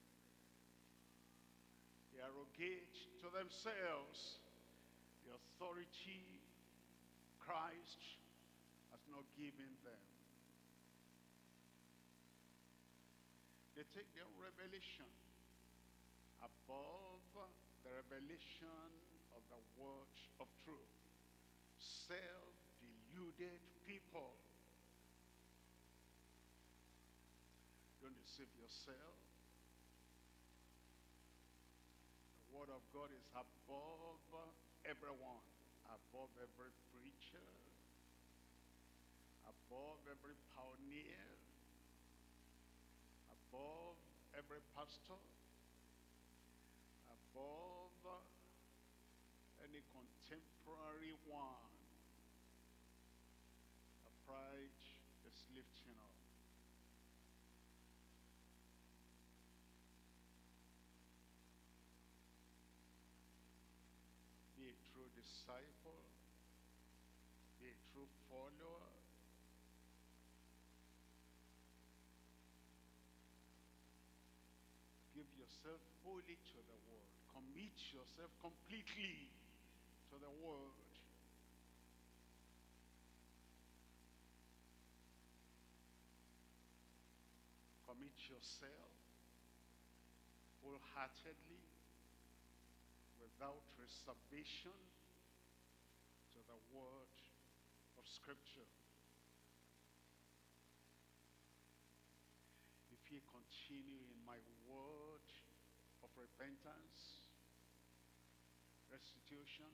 They arrogate to themselves the authority Christ has not given them. They take their revelation above the revelation of the word of truth. Self-deluded people. Don't deceive yourself. The word of God is above everyone, above every preacher, above every pioneer, above every pastor, above any contemporary one. A pride is lifting up. Be a true disciple, be a true follower. Give yourself fully to the word. Commit yourself completely to the word. Commit yourself wholeheartedly, without reservation, to the word of Scripture. If ye continue in my word of repentance, restitution,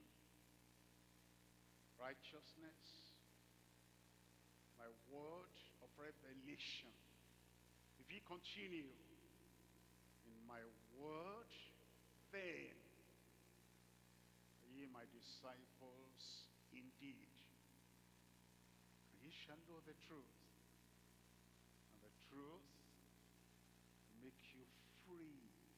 righteousness, my word of revelation, if ye continue in my word, then are ye my disciples indeed. And ye shall know the truth, and the truth make you free.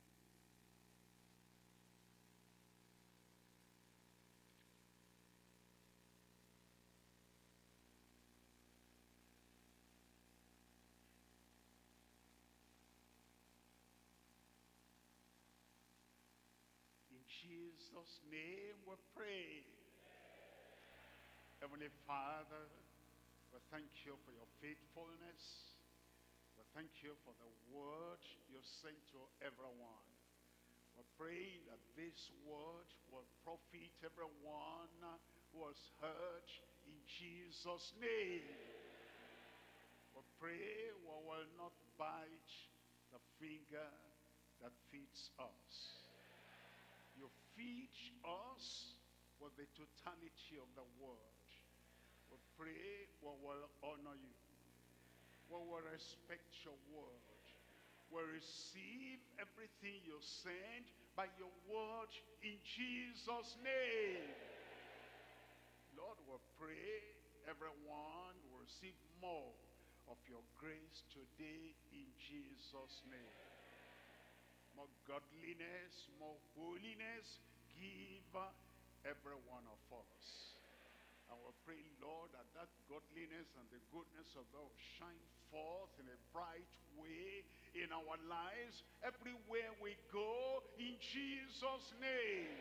In Jesus' name we pray. Heavenly Father, we thank you for your faithfulness. We thank you for the word you sent to everyone. We pray that this word will profit everyone who has heard, in Jesus' name. We pray we will not bite the finger that feeds us. You feed us with the totality of the word. We pray we will honor you. We will respect your word. We receive everything you send by your word in Jesus' name. Lord, we pray everyone will receive more of your grace today in Jesus' name. More godliness, more holiness, give every one of us. And we pray, Lord, that that godliness holiness and the goodness of God shine forth in a bright way in our lives everywhere we go, in Jesus' name.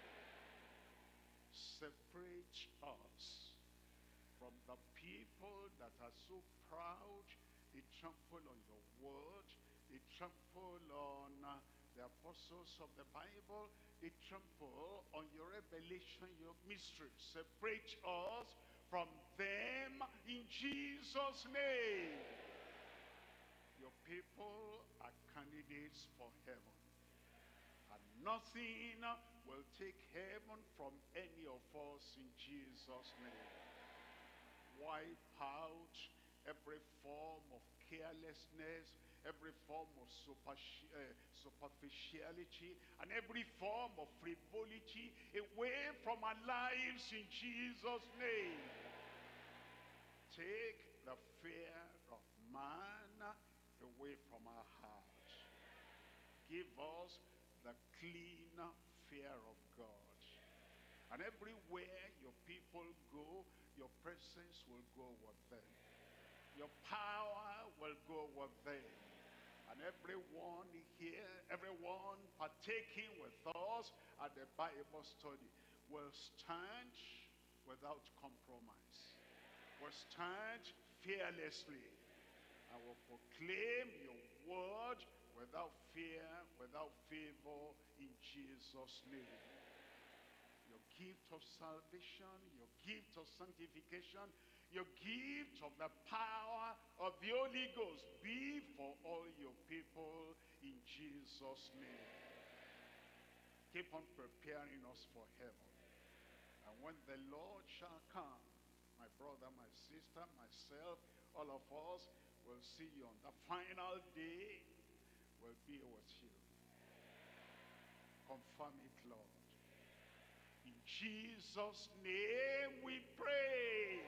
Separate us from the people that are so proud. They trample on your word. They trample on the apostles of the Bible. They trample on your revelation, your mystery. Separate us from them in Jesus' name. Your people are candidates for heaven. And nothing will take heaven from any of us in Jesus' name. Wipe out every form of carelessness, every form of superficiality, and every form of frivolity away from our lives in Jesus' name. Take the fear of man away from our hearts. Give us the clean fear of God. And everywhere your people go, your presence will go with them. Your power will go with them. And everyone here, everyone partaking with us at the Bible study will stand without compromise. Will stand fearlessly. I will proclaim your word without fear, without favor, in Jesus' name. Your gift of salvation, your gift of sanctification, your gift of the power of the Holy Ghost be for all your people in Jesus' name. Keep on preparing us for heaven. And when the Lord shall come, my brother, my sister, myself, all of us will see you on the final day. Will be with you. Confirm it, Lord. In Jesus' name we pray.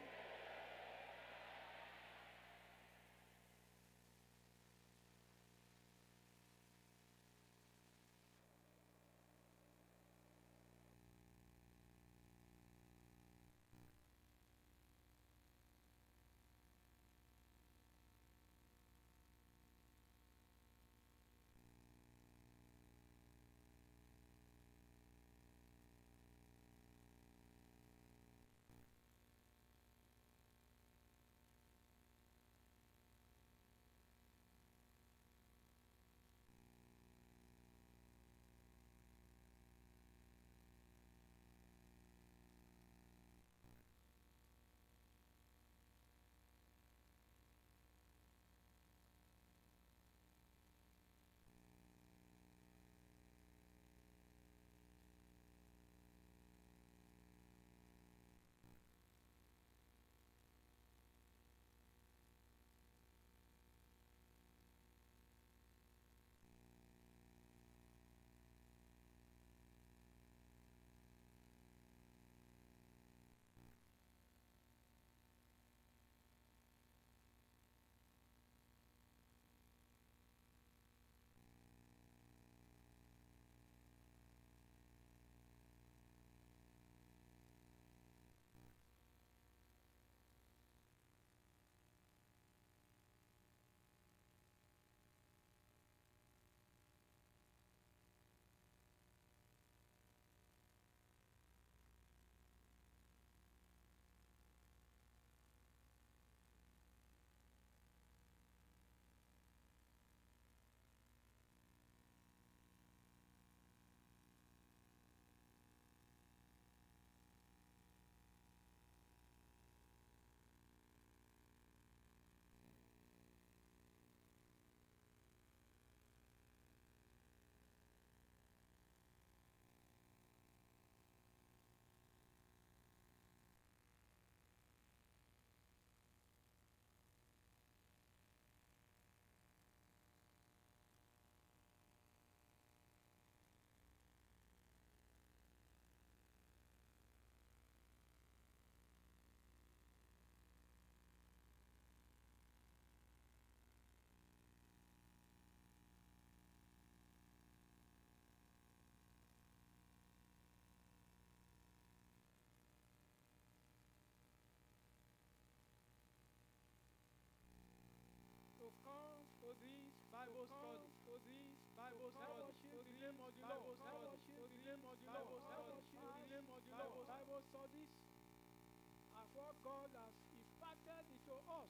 Bible studies are what God has imparted into us.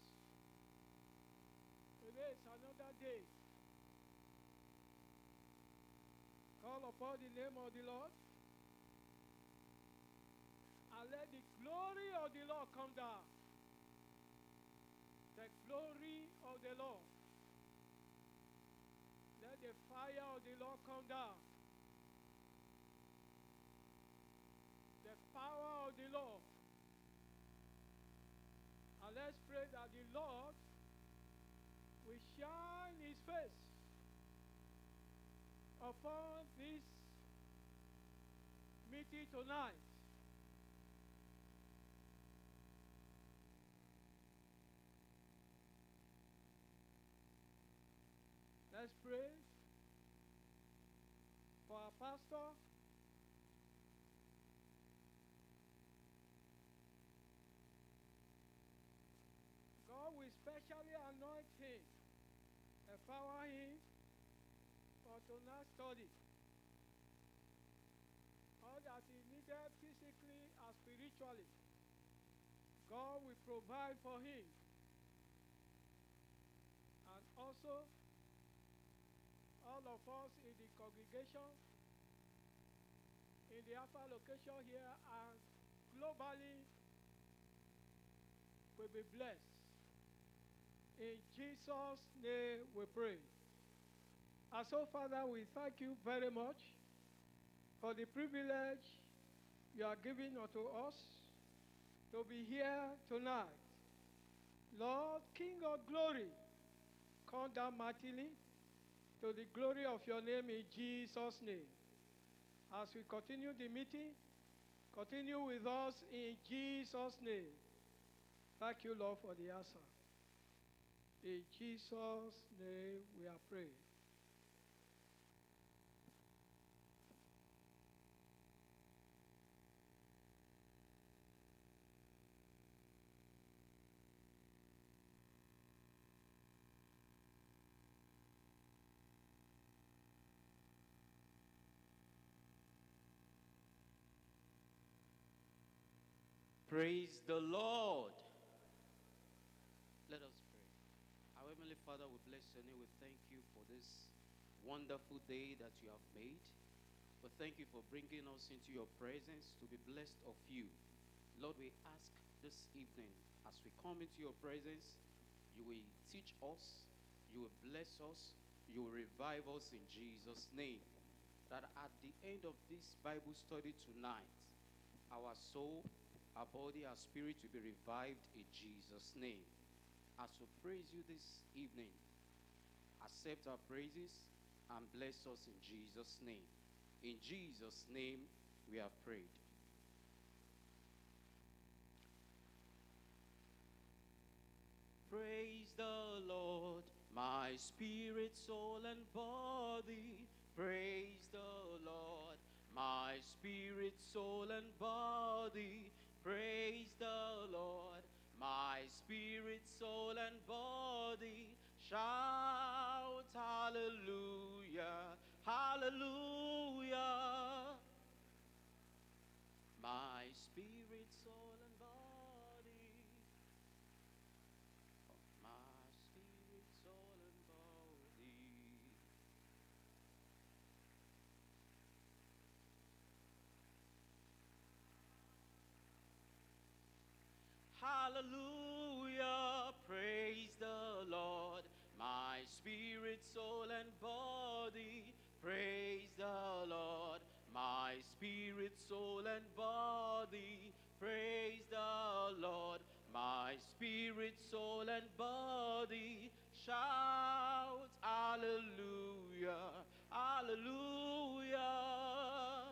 Today is another day. Call upon the name of the Lord and let the glory of the Lord come down. The glory of the Lord. Let the fire of the Lord come down. The power of the Lord. And let's pray that the Lord will shine his face upon this meeting tonight. Let's pray for our pastor. God will specially anoint him, empower him for tonight's study. All that he needed physically and spiritually, God will provide for him. And also, all of us in the congregation, in the Alpha location here, and globally, will be blessed. In Jesus' name we pray. And so, Father, we thank you very much for the privilege you are giving unto us to be here tonight. Lord, King of glory, come down mightily to the glory of your name in Jesus' name. As we continue the meeting, continue with us in Jesus' name. Thank you, Lord, for the answer. In Jesus' name we are praying. Praise the Lord. Let us pray. Our Heavenly Father, we bless your name. We thank you for this wonderful day that you have made. We thank you for bringing us into your presence to be blessed of you. Lord, we ask this evening, as we come into your presence, you will teach us, you will bless us, you will revive us in Jesus' name. That at the end of this Bible study tonight, our soul, our body, our spirit will be revived in Jesus' name. As we praise you this evening, accept our praises and bless us in Jesus' name. In Jesus' name we have prayed. Praise the Lord, my spirit, soul, and body. Praise the Lord, my spirit, soul, and body. Praise the Lord, my spirit, soul, and body. Shout hallelujah, hallelujah. My spirit, soul, and body. My spirit, soul, and body. Hallelujah, praise the Lord, my spirit, soul, and body. Praise the Lord, my spirit, soul, and body. Praise the Lord, my spirit, soul, and body. Shout hallelujah, hallelujah.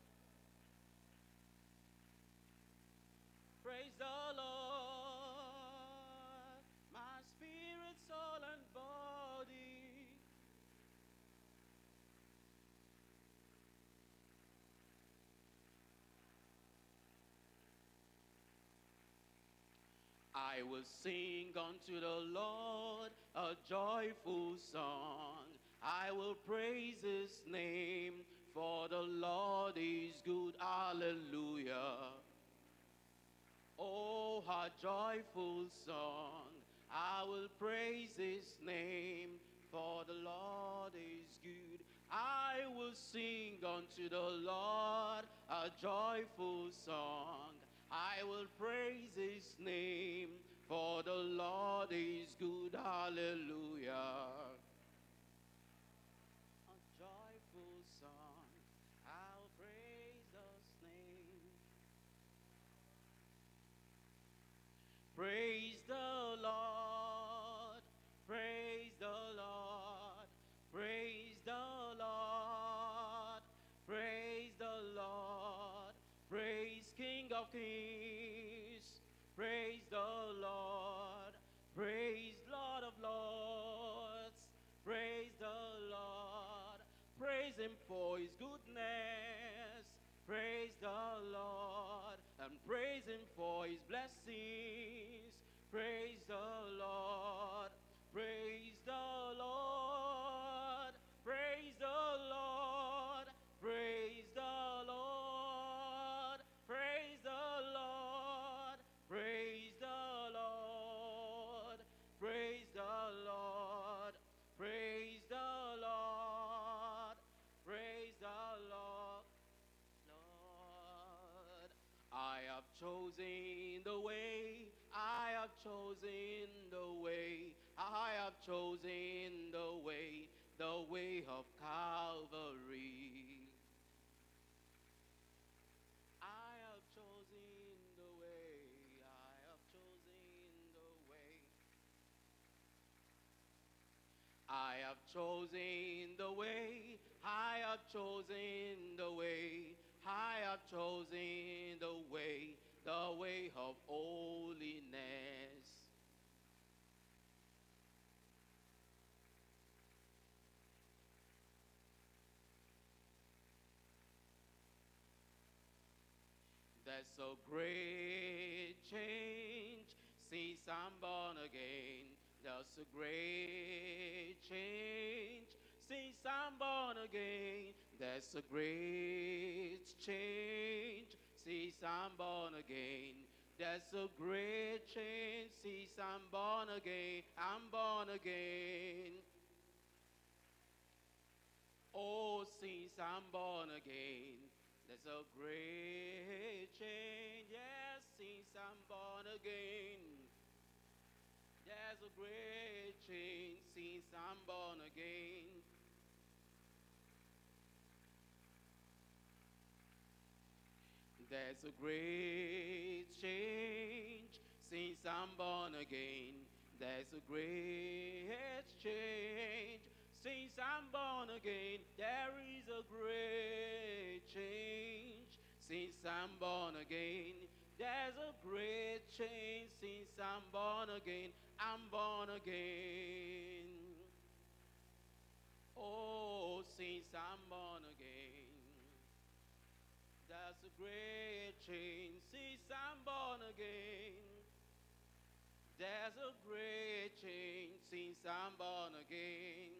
Praise the Lord, my spirit, soul, and body. I I will sing unto the Lord a joyful song. I will praise his name, for the Lord is good. Hallelujah. Oh, a joyful song. I will praise his name, for the Lord is good. I will sing unto the Lord a joyful song. I will praise his name, for the Lord is good. Hallelujah. A joyful song. I'll praise his name. Praise the Lord. Praise the Lord. Praise the Lord. Praise the Lord. Praise King of Kings. Praise the Lord. Praise Lord of Lords. Praise the Lord. Praise him for his goodness. Praise the Lord. And praise him for his blessings. Praise the Lord. Praise the Lord. Praise the Lord. Praise the Lord. Praise the Lord. Praise the Lord. Praise the Lord. Praise the Lord. Praise the Lord. Lord, I have chosen the way. I have chosen the way. I have chosen the way of Calvary. I have chosen the way. I have chosen the way. I have chosen the way. I have chosen the way. I have chosen the way of holiness. There's a great change since I'm born again. There's a great change since I'm born again. There's a great change since I'm born again. There's a great change since I'm born again. I'm born again. Oh, since I'm born again, there's a great change. Yes, since I'm born again. There's a great change since I'm born again. There's a great change since I'm born again. There's a great change since I'm born again. There is a great change since I'm born again. There's a great change since I'm born again. I'm born again. Oh, since I'm born again. There's a great change since I'm born again. There's a great change since I'm born again.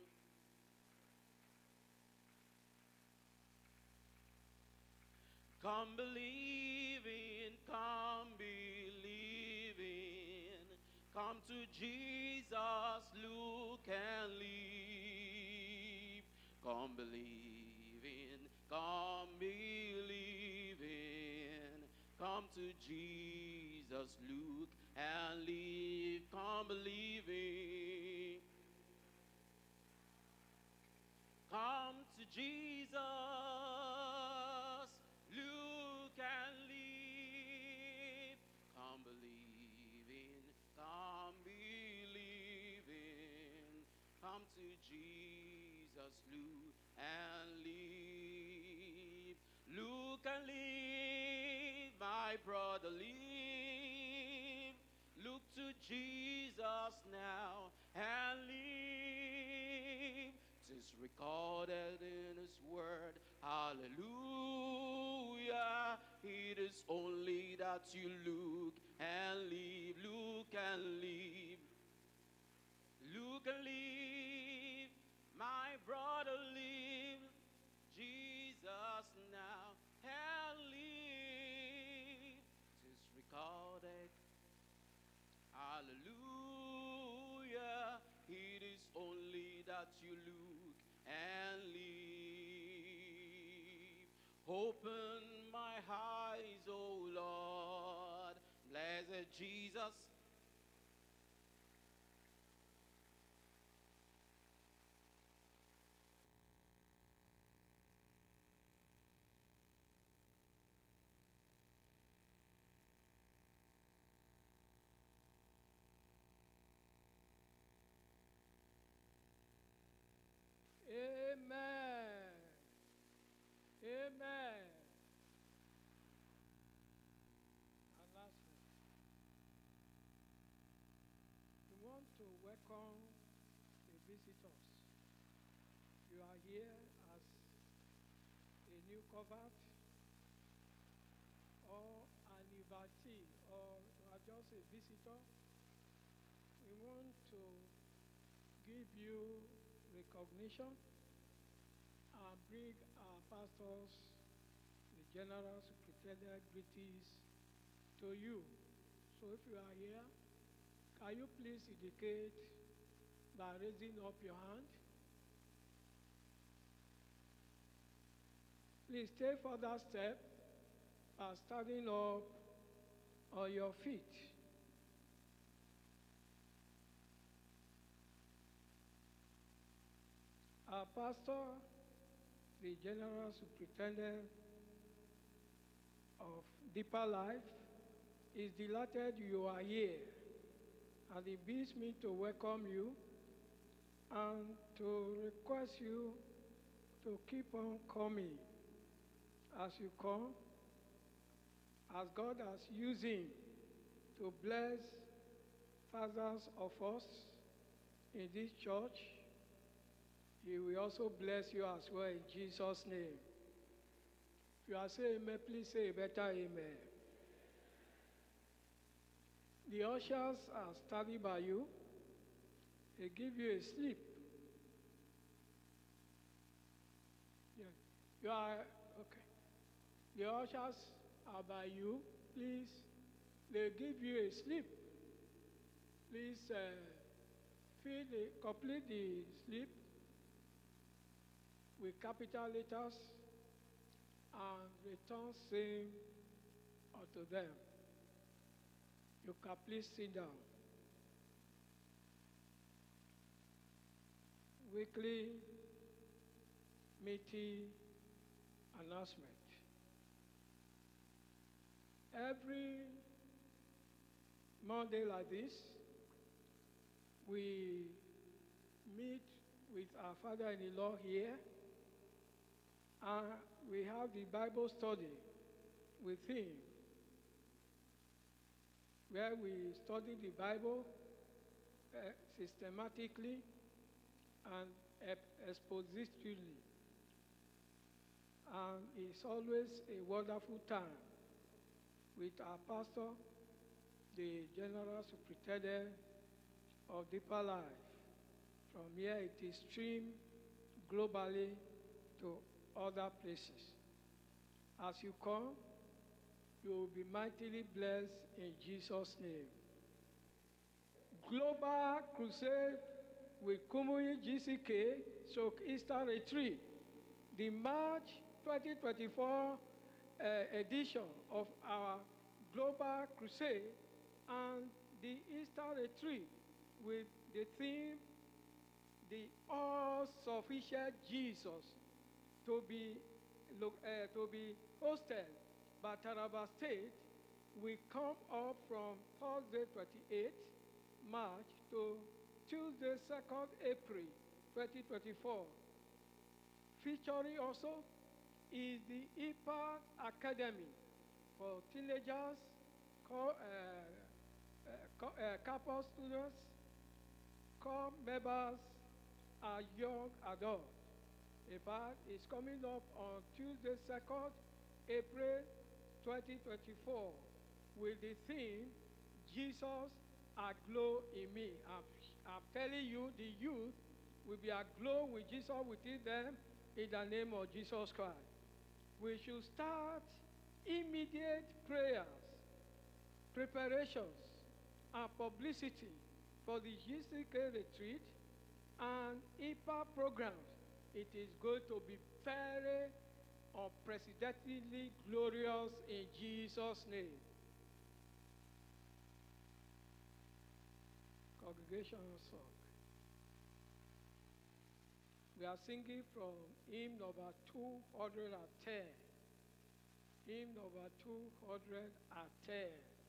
Come believing, come believing. Come to Jesus, look and live. Come believing, come believing. Come to Jesus, look and live. Come believing. Come to Jesus, look and live. Come believing, come believing. Come to Jesus, look and live. Look and live, my brother, live. Look to Jesus now and live. 'Tis recorded in his word, hallelujah. it is only that you look and live, look and live. Look and live, my brother, live. Jesus now and live. It is recorded. Hallelujah. It is only that you look and live. Open my eyes, O Lord. Blessed Jesus. Amen. Amen. And lastly, we want to welcome the visitors. You are here as a new convert or an invitee, or you are just a visitor. We want to give you recognition and bring our pastors, the general superintendent greetings to you. So if you are here, can you please indicate by raising up your hand? Please take further step by standing up on your feet. Our pastor, the general superintendent of Deeper Life, is delighted you are here, and he bids me to welcome you and to request you to keep on coming. As you come, as God has used him to bless thousands of us in this church, he will also bless you as well in Jesus' name. If you are saying amen, please say a better amen. The ushers are standing by you. They give you a slip. Yeah. You are, okay. The ushers are by you. Please, they give you a slip. Please complete the slip with capital letters and return same unto them. You can please sit down. Weekly meeting announcement. Every Monday like this, we meet with our father-in-law here, and we have the Bible study with him, where we study the Bible systematically and expositively. And it's always a wonderful time with our pastor, the general superintendent of Deeper Life. From here it is streamed globally to other places. As you come, you will be mightily blessed in Jesus' name. Global Crusade with Kumuyi GCK Easter Retreat, the March 2024 edition of our Global Crusade, and the Easter Retreat with the theme, the all-sufficient Jesus, to be hosted by Taraba State, will come up from Thursday 28th March to Tuesday 2nd April 2024. Featuring also is the Impact Academy for teenagers, campus students, core members, and young adults. In fact, it's coming up on Tuesday 2nd April 2024 with the theme, Jesus aglow in me. I'm telling you, the youth will be aglow with Jesus within them in the name of Jesus Christ. We should start immediate prayers, preparations, and publicity for the GCK retreat and IPA programs. It is going to be very unprecedentedly glorious in Jesus' name. Congregation song. We are singing from hymn number 210. Hymn number 210.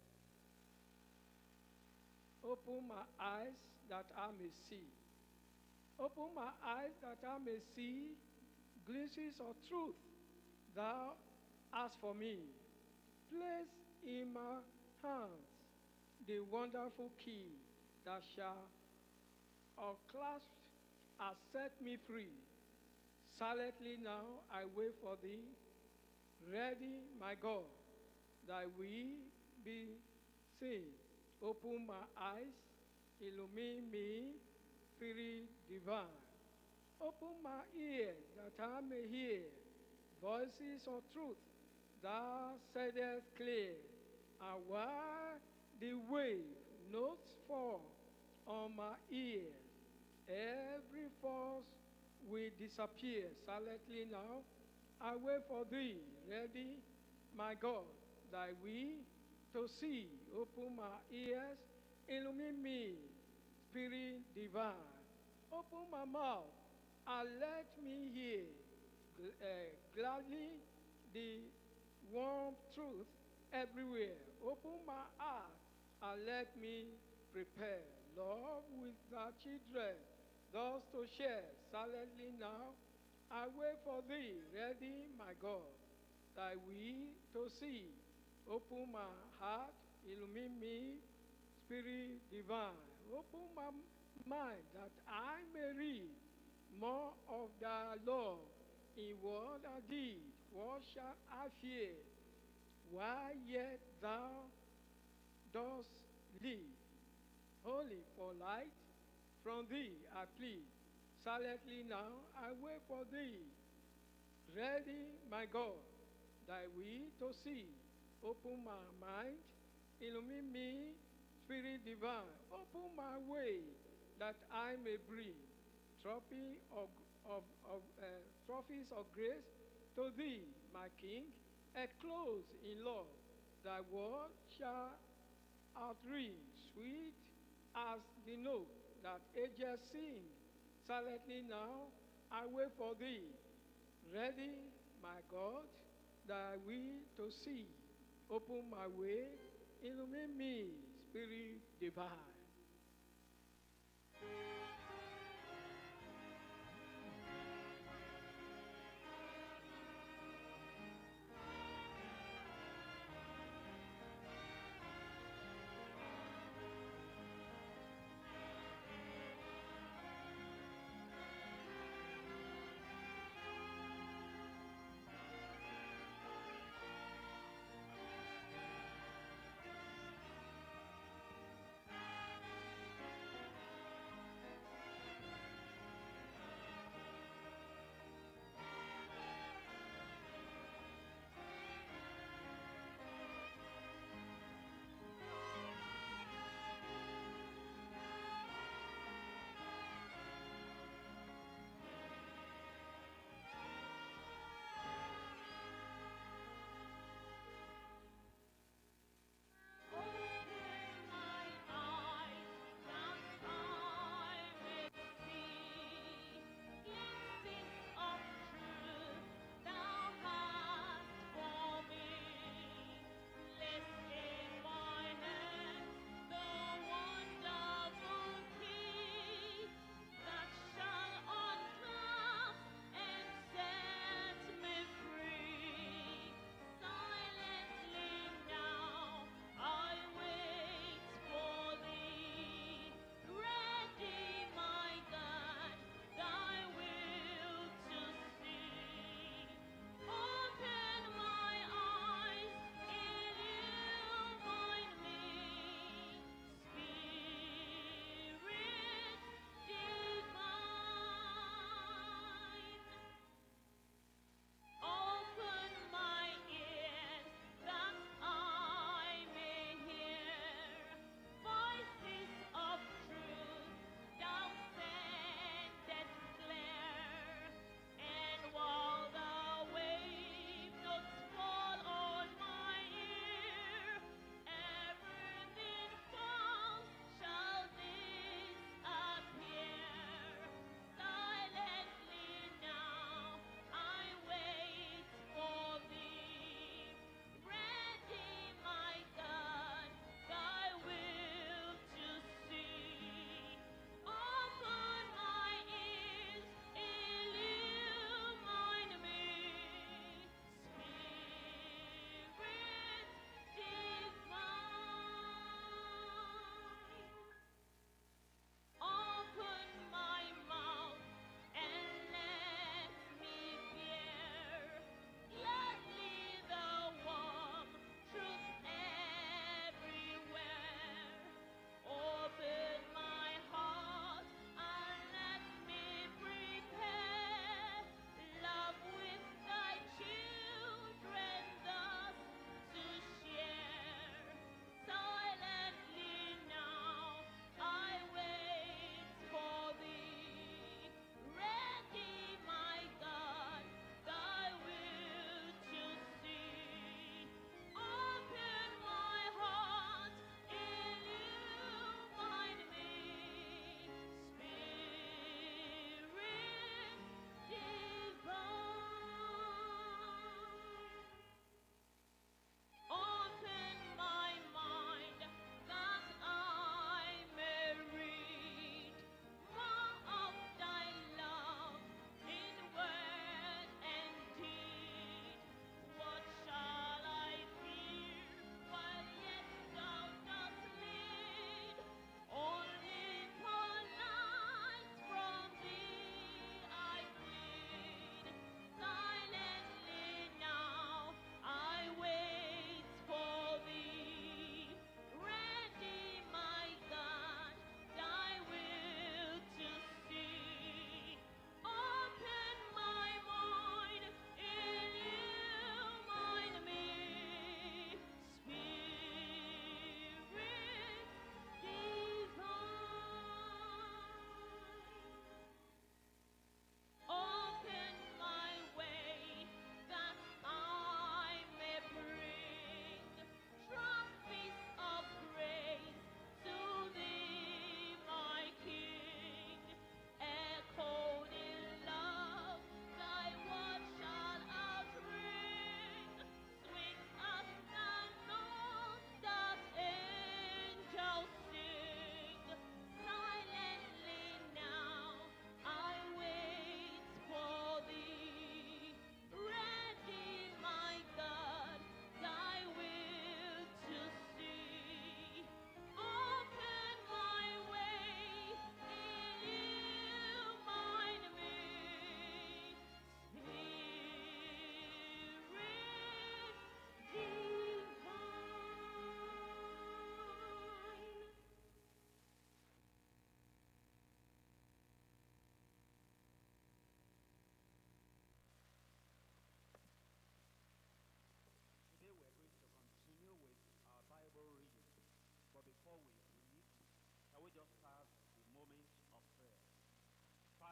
Open my eyes that I may see. Open my eyes that I may see glimpses of truth thou hast for me. Place in my hands the wonderful key that shall unclasp and set me free. Silently now I wait for thee. Ready, my God, thy will be seen. Open my eyes, illumine me, Spirit divine. Open my ears that I may hear voices of truth thou saidest clear. And while the wave notes fall on my ears, every force will disappear. Silently now I wait for thee. Ready, my God, thy will to see. Open my ears, illumine me, Spirit divine. Open my mouth and let me hear gladly the warm truth everywhere. Open my heart and let me prepare. Love with thy children, thus to share. Silently now I wait for thee. Ready, my God, thy will to see. Open my heart, illumine me, Spirit divine. Open my mind that I may read more of thy love in word and deed. What shall I fear? Why yet thou dost lead? Holy for light, from thee I plead. Silently now I wait for thee. Ready, my God, thy will to see. Open my mind, illumine me, Spirit divine. Open my way that I may bring trophies of grace to thee, my King, enclosed in love. Thy word shall outring, sweet as the note that angels sing. Silently now I wait for thee. Ready, my God, thy will to see. Open my way, illumine me, Spirit divine.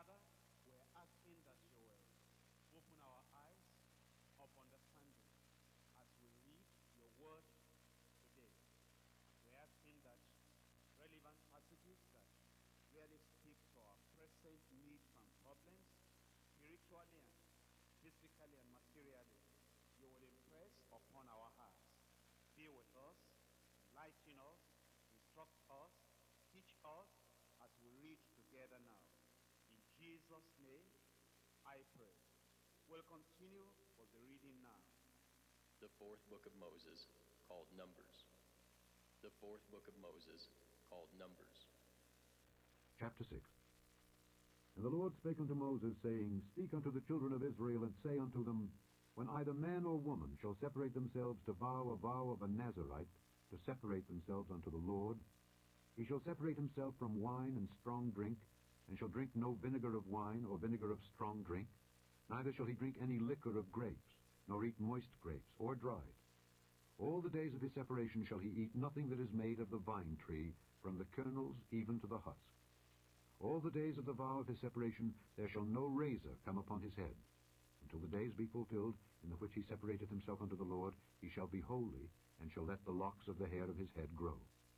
Father, we're asking that you will open our eyes of understanding as we read your word today. We're asking that relevant passages that really speak to our present needs and problems, spiritually and physically and materially, you will impress upon our hearts. Be with us, enlighten us, instruct us, teach us as we read together now. In Jesus' name, I pray. We'll continue with the reading now. The fourth book of Moses, called Numbers. The fourth book of Moses, called Numbers. Chapter 6. And the Lord spake unto Moses, saying, Speak unto the children of Israel, and say unto them, When either man or woman shall separate themselves to vow a vow of a Nazarite, to separate themselves unto the Lord, he shall separate himself from wine and strong drink, and shall drink no vinegar of wine or vinegar of strong drink, neither shall he drink any liquor of grapes, nor eat moist grapes, or dried. All the days of his separation shall he eat nothing that is made of the vine tree, from the kernels even to the husk. All the days of the vow of his separation there shall no razor come upon his head. Until the days be fulfilled, in the which he separateth himself unto the Lord, he shall be holy, and shall let the locks of the hair of his head grow.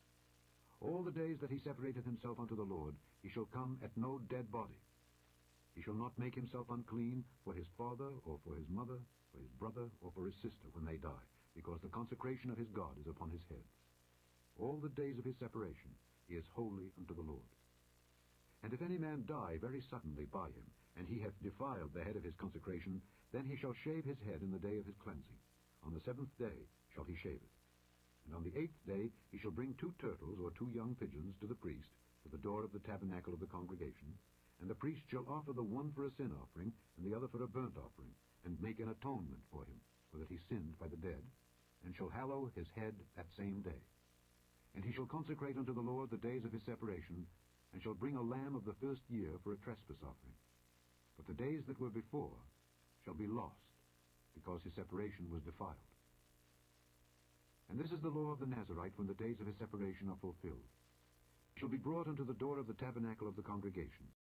All the days that he separateth himself unto the Lord, he shall come at no dead body. He shall not make himself unclean for his father, or for his mother, for his brother, or for his sister when they die, because the consecration of his God is upon his head. All the days of his separation he is holy unto the Lord. And if any man die very suddenly by him, and he hath defiled the head of his consecration, then he shall shave his head in the day of his cleansing. On the 7th day shall he shave it. And on the 8th day he shall bring 2 turtles or 2 young pigeons to the priest, to the door of the tabernacle of the congregation, and the priest shall offer the one for a sin offering, and the other for a burnt offering, and make an atonement for him, for that he sinned by the dead, and shall hallow his head that same day. And he shall consecrate unto the Lord the days of his separation, and shall bring a lamb of the first year for a trespass offering. But the days that were before shall be lost, because his separation was defiled. And this is the law of the Nazarite when the days of his separation are fulfilled. He shall be brought unto the door of the tabernacle of the congregation,